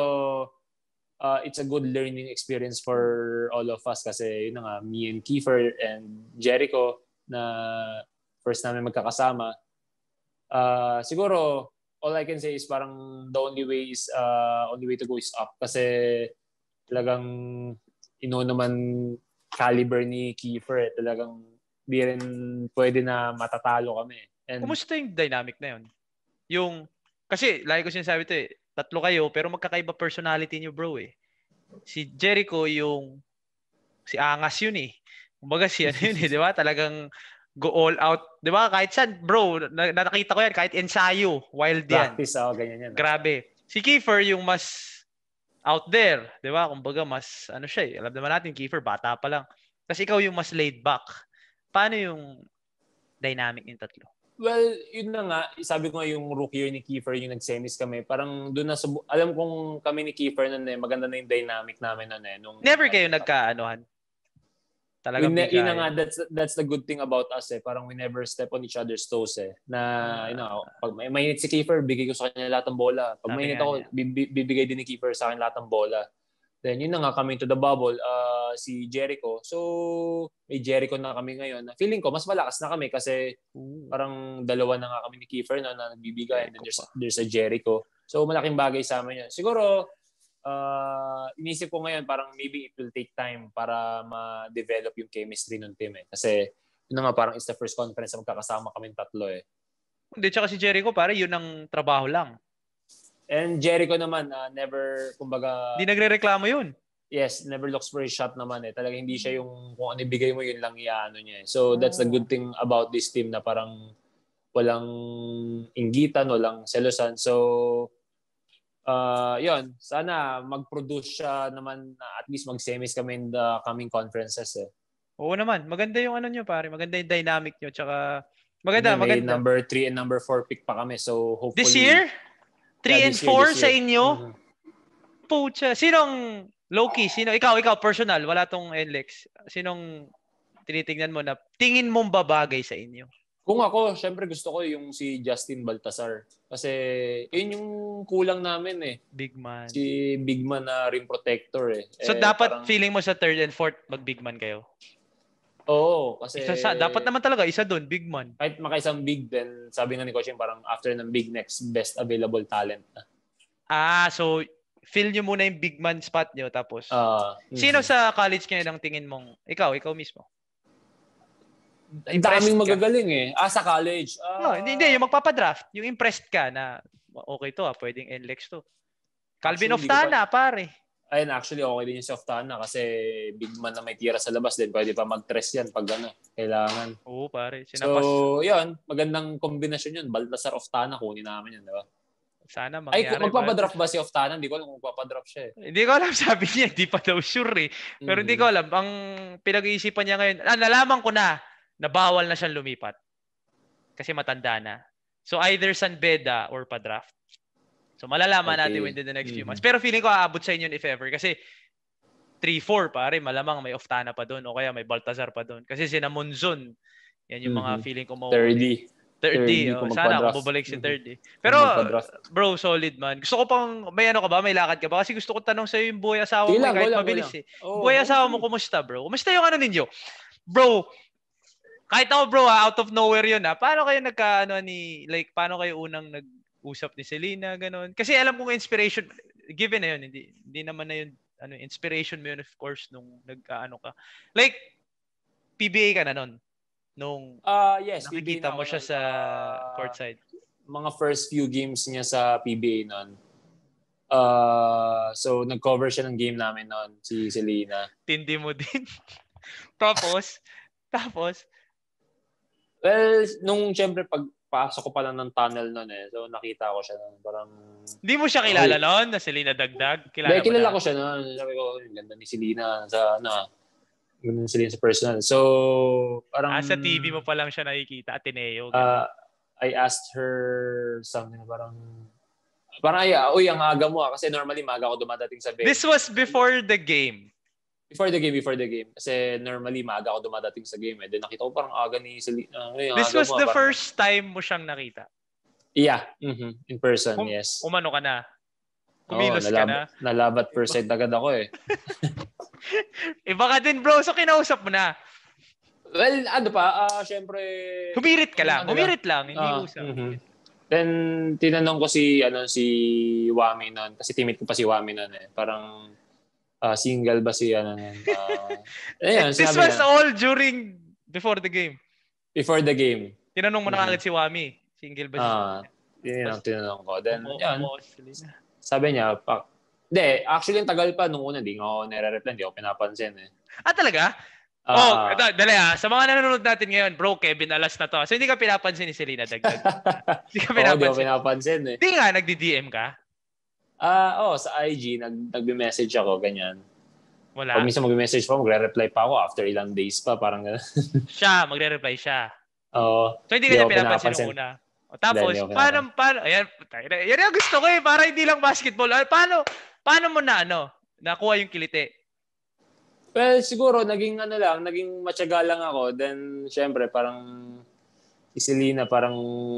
Uh, it's a good learning experience for all of us kasi yun na nga, me and Kiefer and Jericho na first namin magkakasama. Uh, siguro, all I can say is parang the only way is, uh, only way to go is up kasi talagang ino naman caliber ni Kiefer eh. Talagang di rin pwede na matatalo kami. And, kumusta yung dynamic na yun? Yung, kasi lagi ko sinasabi ito eh, tatlo kayo, pero magkakaiba personality niyo, bro eh. Si Jericho yung, si Angas yun eh. Kumbaga si ano yun eh, di ba? Talagang go all out. Di ba? Kahit saan, bro, nakita ko yan, kahit ensayo, wild yan. Practice, oh, ganyan yan. Grabe. Si Kiefer yung mas out there, di ba? Kumbaga mas, ano siya eh. Alam naman natin, Kiefer, bata pa lang. Kasi ikaw yung mas laid back. Paano yung dynamic ng tatlo? Well, yun na nga, sabi ko nga yung rookie year ni Kiefer, yung nag-semis kami, parang doon na, sub- alam kong kami ni Kiefer noon eh, maganda na yung dynamic namin noon eh. Nung, Never kayo nagkaanohan? Talagang ne- yun na bigay. nga, that's, that's the good thing about us eh. Parang we never step on each other's toes eh. Na, uh, you know, pag may mainit si Kiefer, bigay ko sa kanya lahat ng bola. Pag mainit ako, bibigay din ni Kiefer sa akin lahat ng bola. Then yun na nga, coming to the bubble, uh, si Jericho. So, may Jericho na kami ngayon. Feeling ko, mas malakas na kami kasi Ooh. parang dalawa na nga kami ni Kiefer no, na nagbibigay. And then there's, there's a Jericho. So, malaking bagay sa amin yun. Siguro, uh, inisip ko ngayon, parang maybe it will take time para ma-develop yung chemistry ng team eh. Kasi, yun na nga, parang it's the first conference na magkakasama kami tatlo eh. Hindi, tsaka si Jericho, pare, yun ang trabaho lang. And Jericho naman, uh, never, kumbaga... Hindi nagre-reklamo yun. Yes, never looks for a shot naman eh. Talaga hindi siya yung kung ano ibigay mo, yun lang iaano niya eh. So, that's the good thing about this team na parang walang inggitan, walang selosan. So, uh, yun. Sana mag-produce siya naman na at least mag-semis kami in the coming conferences eh. Oo naman. Maganda yung ano nyo, pare. Maganda yung dynamic nyo. Tsaka, maganda, and may maganda. number three and number four pick pa kami. So, hopefully... This year? three yeah, and four sa inyo? Mm-hmm. Pucha. Sinong low-key? Sino? Ikaw, ikaw, personal. Wala tong N L E X. Sinong tinitingnan mo na tingin mong babagay sa inyo? Kung ako, syempre gusto ko yung si Justin Baltasar. Kasi yun yung kulang namin eh. Big man. Si big man na rim protector eh. So eh, dapat parang... feeling mo sa third and fourth mag-big man kayo? Oo, kasi... Isa sa, dapat naman talaga, isa doon, big man. Kahit makaisang big, then sabi nga ni Coach, parang after ng big, next best available talent na. Ah, so fill nyo muna yung big man spot nyo, tapos... Uh, Sino mm-hmm. sa college ngayon ang tingin mong... Ikaw, ikaw mismo? Ang daming magagaling eh. Ah, sa college. Uh, no, hindi, hindi, yung magpapadraft. Yung impressed ka na, okay to ah, pwedeng N L E X to. Calvin Oftana, pa... pare. Ayun, actually, okay din yung si Oftana kasi big man na may tira sa labas din. Pwede pa mag-tres yan pag ano, kailangan. Oo, pare. Sinapas... So, yun. Magandang kombinasyon yun. Baltasar Oftana, kunin namin yun, di ba? Sana mangyari. Ay, magpapadraft ba si Oftana? Hindi ko alam kung magpapadraft siya eh. Hindi ko alam, sabi niya. Hindi pa daw sure eh. Pero mm-hmm. hindi ko alam. Ang pinag-iisipan niya ngayon, ah, nalaman ko na na bawal na siyang lumipat. Kasi matanda na. So, either San Beda or pa-draft. So, malalaman okay. natin within the next few months. Pero feeling ko aabot sa inyo if ever. Kasi three four, pare, malamang may Oftana pa doon. O kaya may Baltasar pa doon. Kasi sina Monzon, yan yung mga mm-hmm. feeling ko mo. thirty. thirty. Oh. Sana kung bubalik si thirty. Pero, bro, solid man. Gusto ko pang, may ano ka ba? May lakad ka ba? Kasi gusto ko tanong sa'yo yung buhay asawa mo. Lang, kahit wala, mabilis wala. eh. Oh, buhay asawa mo, kumusta, bro? Kumusta yung ano ninyo? Bro, kahit ako, bro, out of nowhere yun, ha? Paano kayo nagka, ano, ni, like, paano kayo unang nag, usap ni Selena, gano'n. Kasi alam kong inspiration, given na yun, hindi, hindi naman na yun, ano, inspiration mo yun, of course, nung nag-ano ka. Like, P B A ka na nun? Nung uh, yes, nakikita mo siya sa uh, courtside? Mga first few games niya sa P B A nun. Uh, so, nag-cover siya ng game namin nun, si Selena. Tindi mo din. tapos, tapos, well, nung syempre, pag pasok ko pa lang ng tunnel noon eh. So, nakita ko siya noon. Parang... Hindi mo siya kilala okay. noon? Na Selena Dagdag? Kilala Dahil kilala na? ko siya noon. Sabi ko, ganda ni Selena sa, ano, ganda ni Selena sa personal. So, parang... Ah, sa T V mo pa lang siya nakikita, Ateneo. Uh, I asked her something parang... Parang, ay, uy, ang aga mo ah. Kasi normally, maaga ako dumadating sa venue. This was before the game? Before the game, before the game. Kasi normally, maaga ako dumadating sa game. Eh. Then nakita ko parang aga ni Selena. Uh, This was mo, the parang... first time mo siyang nakita? Yeah. Mm-hmm. In person, um, yes. Umano ka na? Kumilos oh, nalab- ka na? Nalabat first sight agad ako eh. Iba ka din bro, so kinausap mo na? Well, ano pa, uh, syempre... Humirit ka lang. Humirit lang, hindi uh, usap. Mm-hmm. Then, tinanong ko si, ano, si Wami noon. Kasi teammate ko pa si Wami noon eh. Parang... Uh, single ba si ano uh, ayun, this was na, all during before the game before the game tinanong mo na agad mm-hmm. si Wami single ba siya ah yun ang tinanong ko then oh, yan oh, sabi niya pa, de actually ang tagal pa nung una di ako nire-reply hindi ako pinapansin eh ah talaga uh, oh ito, dali ah sa mga nanonood natin ngayon bro Kevin alas na to so hindi ka pinapansin ni Selena Dagdag hindi ka pinapansin oh, hindi ako pinapansin eh hindi nga nagdi-D M ka. Ah, uh, oh, sa I G nag nagbe-message ako ganyan. Wala. Pag minsan magbe-message pa, magre-reply pa ako after ilang days pa, parang gano'n. Siya, magre-reply siya. Oo. So, hindi ka niya pinapansin nung una. O, tapos, Then, paano, paano, ayan, yan yung gusto ko eh, para hindi lang basketball. Paano, paano mo na, ano, nakuha yung kiliti? Well, siguro, naging ano lang, naging matyaga lang ako. Then, syempre, parang, si Selena, parang,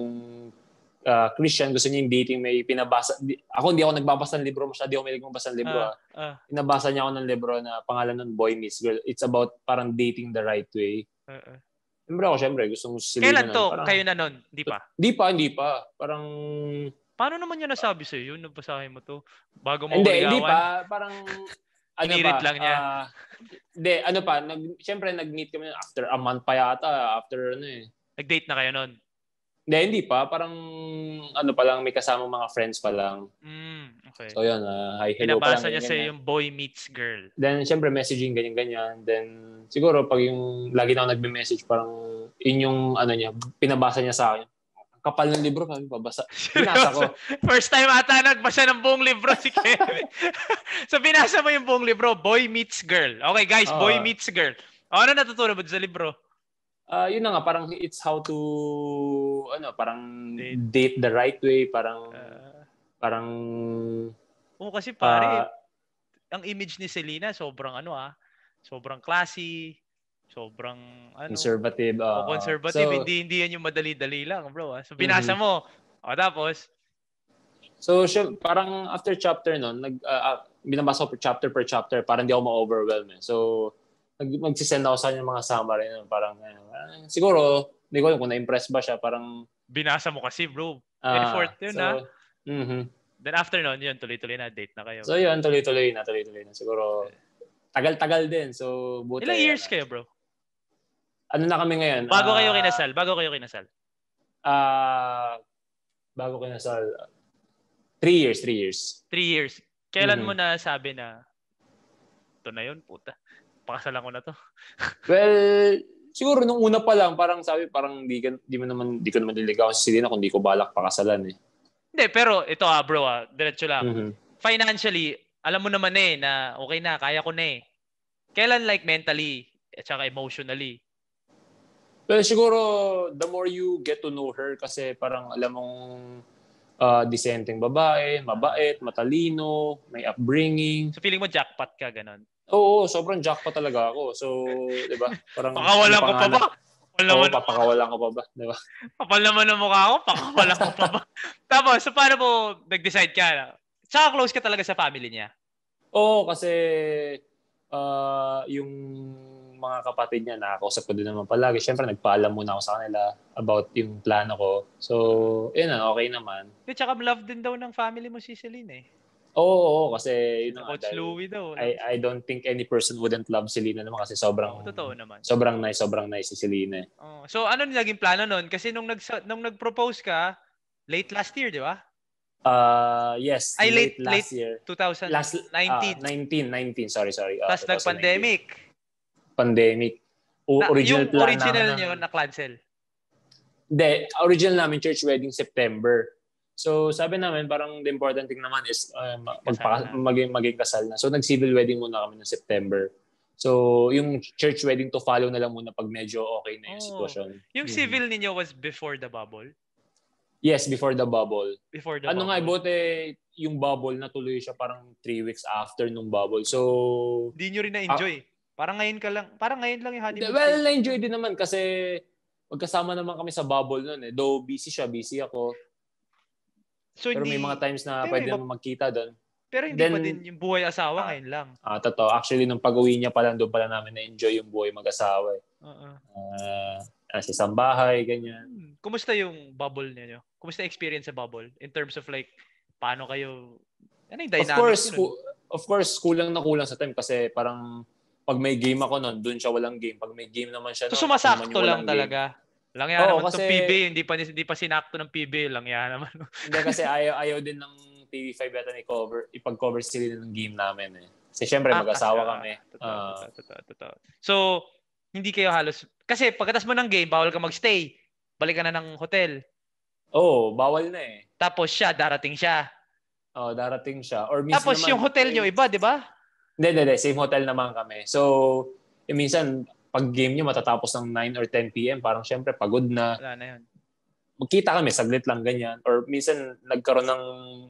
uh, Christian, gusto niya yung dating, may pinabasa. Di, ako, hindi ako nagbabasa ng libro, masyado ako may magbabasa ng libro. Uh, uh. Pinabasa niya ako ng libro na pangalan ng Boy Meets Girl. It's about parang dating the right way. Uh-uh. Siyempre ako, siyempre, gusto mo si Selena. Kailan to? Parang, kayo na nun? Hindi pa? Hindi pa, hindi pa. Parang... Paano naman niya nasabi sa'yo? Nabasahin mo to? Bago mo hindi, huligawan? Hindi pa. Parang... Ano Inirit pa? lang niya? Hindi, uh, ano pa? Nag, siyempre, nag-meet kami after a month pa yata. After ano eh. Nag-date na kayo nun? Hindi, hindi pa. Parang ano pa lang, may kasama mga friends pa lang. Mm, okay. So yun, uh, hi, hello pa lang. Pinabasa niya sa'yo yung Boy Meets Girl. Then, siyempre, messaging, ganyan-ganyan. Then, siguro, pag yung lagi na ako nagme-message, parang yun yung ano niya, pinabasa niya sa akin. Kapal ng libro, kami pabasa. Binasa ko. First time ata nagbasa ng buong libro si Kevin. So, binasa mo yung buong libro, Boy Meets Girl. Okay, guys, uh, Boy Meets Girl. O, ano natutunan mo sa libro? Uh, yun na nga, parang it's how to, ano, parang date, date the right way, parang, uh, parang, oo, kasi pare, uh, ang image ni Selena, sobrang ano ah, sobrang classy, sobrang, ano, conservative. Uh, o conservative, so, hindi, hindi yan yung madali-dali lang, bro. Ah. So, binasa mm-hmm. mo. O, tapos? So, siya, parang after chapter nun, nag, uh, binabasa ko per chapter per chapter, parang hindi ako ma-overwhelm eh. So, magsisend ako sa kanya mga summary na parang uh, siguro hindi ko alam kung na-impress ba siya, parang binasa mo kasi bro uh, effort yun. So, na mm-hmm. Then after nun yun tuloy-tuloy na date na kayo, so yun tuloy-tuloy na tuloy-tuloy na siguro tagal-tagal din, so buti. Ilang years kayo bro? Ano na kami ngayon bago uh, kayo kinasal bago kayo kinasal ah uh, bago kinasal three years three years three years kailan mm-hmm. mo na sabi na ito na yun puta pakasalan ko na to? Well, siguro nung una pa lang, parang sabi, parang di, di, mo naman, di ko naman niligawan si Selena kung di ko balak pakasalan eh. Hindi, pero ito ah bro ah, diretso lang. Mm-hmm. Financially, alam mo naman eh na okay na, kaya ko na eh. Kailan like mentally at saka emotionally? Well, siguro the more you get to know her kasi parang alam mong uh, disenteng babae, mabait, matalino, may upbringing. So feeling mo jackpot ka, ganon? Oo, sobrang jackpot talaga ako. So, 'di ba? Parang pakawalan ko pa ba? Kapal naman. Oo, papakawalan ko pa ba, 'di ba? Kapal naman ang mukha ko, pakawalan ko pa ba? Tapos, so paano mo nag-decide ka? Tsaka close ka talaga sa family niya? Oo, kasi uh, yung mga kapatid niya, nakakausap ko din naman palagi. Siyempre, nagpaalam muna ako sa kanila about yung plano ko. So, yun na, okay naman. At saka love din daw ng family mo si Selena eh. Oo, oo, kasi yun na, Coach Louie daw. I, I don't think any person wouldn't love Selena naman kasi sobrang, oh, totoo naman. Sobrang nice, sobrang nice si Selena. Oh, so, ano naging plano nun? Kasi nung, nag, nung nag-propose ka, late last year, di ba? Uh, yes, Ay, late, late last late year. twenty nineteen. Last, uh, nineteen, nineteen, sorry, sorry. Uh, Tapos nag-pandemic. Pandemic. O, na, original yung plan original namin nyo na-cancel? Hindi, original namin church wedding September. So, sabi namin, parang the important thing naman is uh, magpaka- maging, maging kasal na. So, nag-civil wedding muna kami ng September. So, yung church wedding to follow na lang muna pag medyo okay na yung oh, sitwasyon. Yung mm-hmm. civil ninyo was before the bubble? Yes, before the bubble. Before the ano bubble. Ano nga, buti yung bubble natuloy siya parang three weeks after nung bubble. So, di nyo rin na-enjoy. Ah, parang ngayon ka lang, parang ngayon lang yung honeymoon. Well, na-enjoy din naman kasi magkasama naman kami sa bubble noon eh. Though busy siya, busy ako. So, pero hindi, may mga times na pwede naman magkita doon. Pero hindi then, pa din yung buhay asawa uh, ngayon lang. Ah, uh, totoo. Actually, nung pag-uwi niya pa lang, doon pala namin na-enjoy yung buhay mag-asawa. Eh. Uh-uh. Uh, sa isang bahay, ganyan. Hmm. Kumusta yung bubble niyo? Kumusta experience sa bubble? In terms of like, paano kayo, ano yung dynamic? Of course, ku- of course, kulang na kulang sa time kasi parang pag may game ako nun, doon siya walang game. Pag may game naman siya so, nun, sumasakto lang talaga. Langya Oo, naman kasi, itong P B, hindi pa, hindi pa sinakto ng P B, langya naman. Hindi kasi ayaw, ayaw din ng T V five yata ni cover, ipag-cover sila ng game namin eh. Kasi syempre ah, mag-asawa kasi, kami. Totoo, uh, totoo, totoo, totoo. So, hindi kayo halos, kasi pagkatas mo ng game, bawal ka magstay. Balik ka na ng hotel. Oo, bawal na eh. Tapos siya, darating siya. Oo, darating siya. Or minsan Tapos naman, yung hotel eh, nyo, iba, di ba? Hindi, hindi, hindi. Same hotel naman kami. So, eh, minsan, pag game nyo matatapos ng nine or ten p.m. parang syempre pagod na. Wala na yun. Magkita kami, saglit lang ganyan. Or minsan nagkaroon ng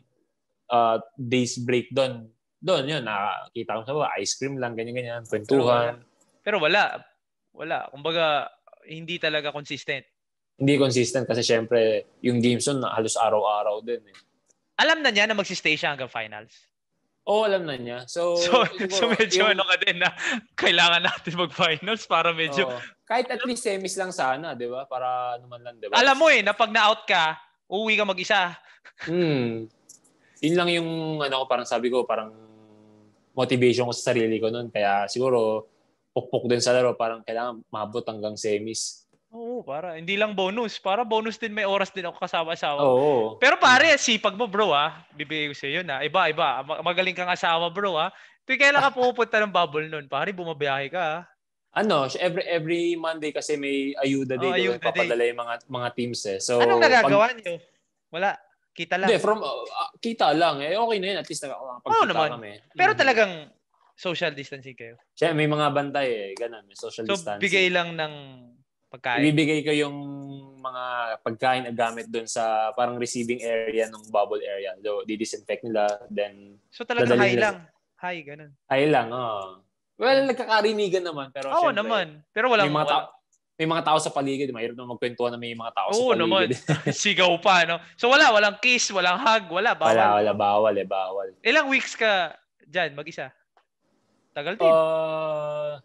uh, days break doon. Doon yun, nakakita ko sa ba, ice cream lang, ganyan-ganyan, kwentuhan. Pero wala. Wala. Kumbaga, hindi talaga consistent. Hindi consistent kasi syempre yung games nun halos araw-araw din. Eh. Alam na niya na magsistay siya hanggang finals? Oo, alam na niya. So, so, siguro, so medyo yung, ano ka din na kailangan natin mag-finals para medyo... Oo. Kahit at least semis lang sana, di ba? Para naman lang, di ba? Alam mo eh, na pag na-out ka, uuwi ka mag-isa. Hmm. Yun lang yung, ano ko, parang sabi ko, parang motivation ko sa sarili ko nun. Kaya siguro, pukpok din sa laro, parang kailangan mabot hanggang semis. Oo, para. Hindi lang bonus. Para bonus din, may oras din ako kasama-asawa. Oo. Pero pare, sipag mo bro ah. Bibigay ko sa'yo na. Iba, iba. Magaling kang asawa bro ah. Pero kailan ka pupunta ng bubble nun? Pare, bumabiyahe ka ah. Ano, every every Monday kasi may ayuda day, oh, ayuda diba? Papadala yung mga mga teams eh. So anong nagagawa pag... niyo? Wala, kita lang. Hindi, from uh, kita lang eh. Okay na yun, at least nakakapagkita oh, naman. kami. Pero talagang social distancing kayo. Siya, may mga bantay eh, ganun, may social so, distancing. So bigay lang ng pagkain. Ibibigay ko yung mga pagkain na gamit doon sa parang receiving area ng bubble area. So, di-disinfect nila, then so talagang high lang. High, ganun. High lang, oh. Well, nagkakarinigan naman, pero oo, syempre, naman. Pero walang, may mga, ta- walang... may mga tao sa paligid. Mahirap na magkwentuhan na may mga tao oo, sa paligid. Oo naman. Sigaw pa, no? So wala, walang kiss, walang hug, wala. Bawal. Wala, wala. Bawal eh, bawal. Ilang weeks ka dyan, mag-isa? Tagal din. Uh,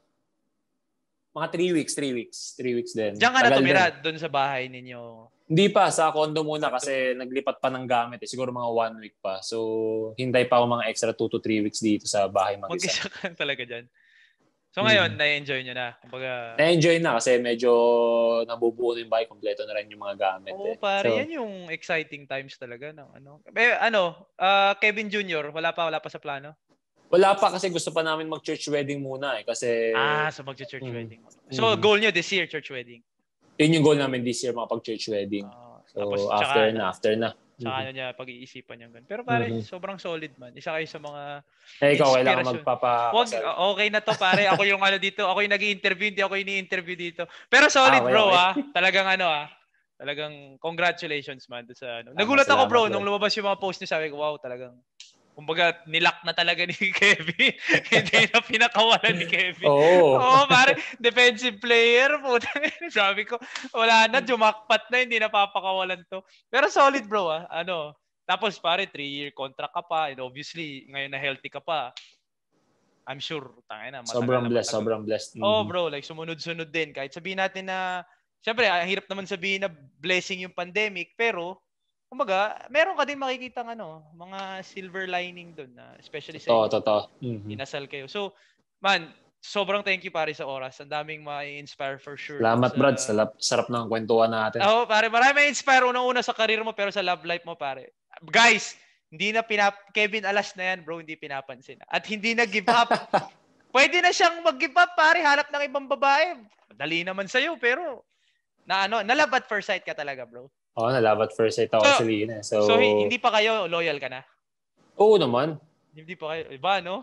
mga three weeks, three weeks. Three weeks din. Diyan ka na tumira doon sa bahay ninyo? Hindi pa, sa condo muna kasi naglipat pa ng gamit eh. Siguro mga one week pa. So, hintay pa ako mga extra two to three weeks dito sa bahay mag-isa. Mag-isa ka lang talaga dyan. So ngayon, hmm. na-enjoy nyo na? Kumbaga... Na-enjoy na kasi medyo nabubuo yung bahay. Kompleto na rin yung mga gamit. Oo, eh. pare. So, yan yung exciting times talaga. Ng, ano, eh, ano uh, Kevin Junior, wala pa, wala pa sa plano? Wala pa kasi gusto pa namin mag-church wedding muna eh. Kasi... Ah, so mag-church mm, wedding. So, mm. goal nyo this year, church wedding? Yun yung goal namin this year, makapag-church wedding. Uh, so, tapos, after tsaka, na, after na. Tsaka mm-hmm. ano niya, pag-iisipan niya. Pero pare, mm-hmm. sobrang solid man. Isa kayo sa mga eh, ikaw, kailangan magpapa... Wag, okay na to, pare. Ako yung ano dito. Ako yung nag-i-interview, hindi ako yung ini-interview dito. Pero solid, ah, okay, bro, okay. ah. Talagang ano, ah. Talagang congratulations, man. Sa, ano. Nagulat ako, bro, bro, nung lumabas yung mga post niya. Sabi ko, wow, talagang... Kumbaga, nilak na talaga ni Kevin. Hindi na pinakawalan ni Kevin. Oo. Oh. oh, pare, defensive player. Puta. Sabi ko, wala na, jumakpat na, hindi na papakawalan to. Pero solid, bro, ah. Ano, tapos, pare, three-year contract ka pa. And obviously, ngayon na healthy ka pa. I'm sure, tangin na. Sobrang blessed, sobrang blessed. Mm-hmm. Oh, bro, like, sumunod-sunod din. Kahit sabihin natin na, syempre, ang hirap naman sabihin na blessing yung pandemic, pero, kumbaga, meron ka din makikita ng ano, mga silver lining doon na especially sa totoo, totoo. Mm-hmm. Inasal kayo. So, man, sobrang thank you pare sa oras. Ang daming ma-inspire for sure. Salamat, sa... Brad. Sarap, sarap ng kwentuhan natin. Oo, oh, pare. Marami ma-inspire unang-una sa career mo pero sa love life mo, pare. Guys, hindi na pinap... Kevin Alas na yan, bro. Hindi pinapansin. At hindi na give up. Pwede na siyang mag-give up, pare. Hanap ng ibang babae. Dali naman sa'yo, pero na ano, na love at first sight ka talaga, bro. Oo, oh, na-love at first sight ako so, sa Lina. So, so, hindi pa kayo loyal ka na? Oo naman. Hindi pa kayo. Iba, no?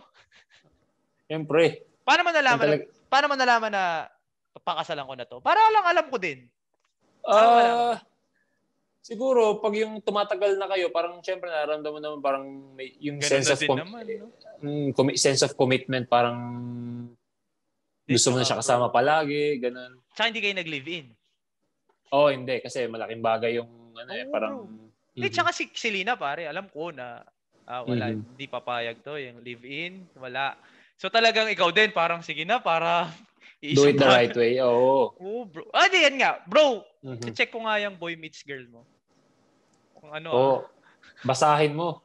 Siyempre. Paano mo nalaman, talag... na, paano mo nalaman na papakasalan ko na to? Para lang alam ko din. Ah, uh, siguro, pag yung tumatagal na kayo, parang siyempre nararamdaman naman parang may, yung ganun sense of com- naman, no? mm, com- sense of commitment, parang Di gusto mo na siya kasama bro. Palagi, ganun. Tsaka hindi kayo nag-live-in? Oh, hindi kasi malaking bagay yung ano eh, oh, parang hindi mm-hmm. tsaka si Selena pare, alam ko na ah, wala mm-hmm. hindi papayag to yung live-in, wala. So talagang ikaw din parang sige na para do it the right way. Oo. Oh, bro. Ah, di yan nga. Bro, mm-hmm. check ko nga yung Boy Meets Girl mo. Kung ano oh. ah. Basahin mo.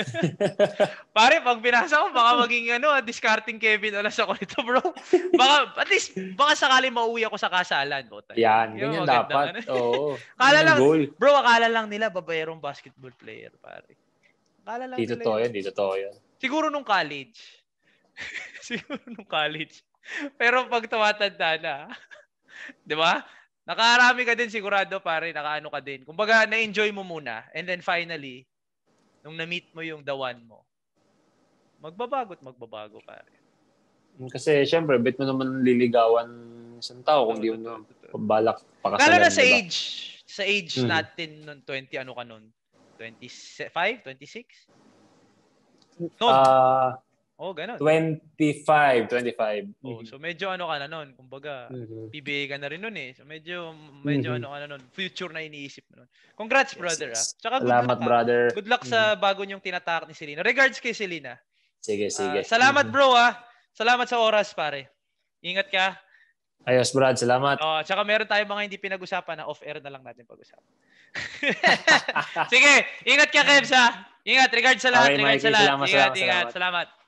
Pare, pag binasa ko, baka maging ano, discarding Kevin Alas ako nito, bro. Baka, at least, baka sakali mauwi ako sa kasalan. Bota. Yan, ganyan dapat. Ano. Oo. Akala lang, bro, akala lang nila babayerong basketball player, pare. Akala lang dito nila. To yan, dito to yan. Siguro nung college. Siguro nung college. Pero pag tumatanda na, di ba? Nakarami ka din sigurado, pare, nakaano ka din. Kumbaga, na-enjoy mo muna. And then finally, nung na-meet mo yung the one mo, magbabago at magbabago, pare. Kasi, syempre, bit mo naman liligawan isang tao kung di mo na balak pakasalan. Lalo na sa diba? age. Sa age mm-hmm. natin noon, twenty ano ka noon? twenty-five, twenty-six? No. Ah, uh, oh, ganun. twenty-five, twenty-five. Oh, mm-hmm. so medyo ano ka na noon, kumbaga, mm-hmm. P B A ka na rin noon eh. So medyo medyo mm-hmm. ano ka na noon, future na iniisip mo noon. Congrats, yes, brother, yes. ah. Tsaka salamat, good luck, brother. Ah. Good luck mm-hmm. sa bago niyong tinatak ni Selena. Regards kay Selena. Sige, sige. Uh, salamat, mm-hmm. bro, ah. Salamat sa oras, pare. Ingat ka. Ayos, Brad. Salamat. Oh, tsaka meron tayong mga hindi pinag-usapan na off-air na lang natin pag-usapan. Sige, ingat ka, Kebs, ha? Ingat, regards sa lahat, okay, regards Mikey, sa lahat. Salamat, ingat, salamat, ingat, salamat. salamat.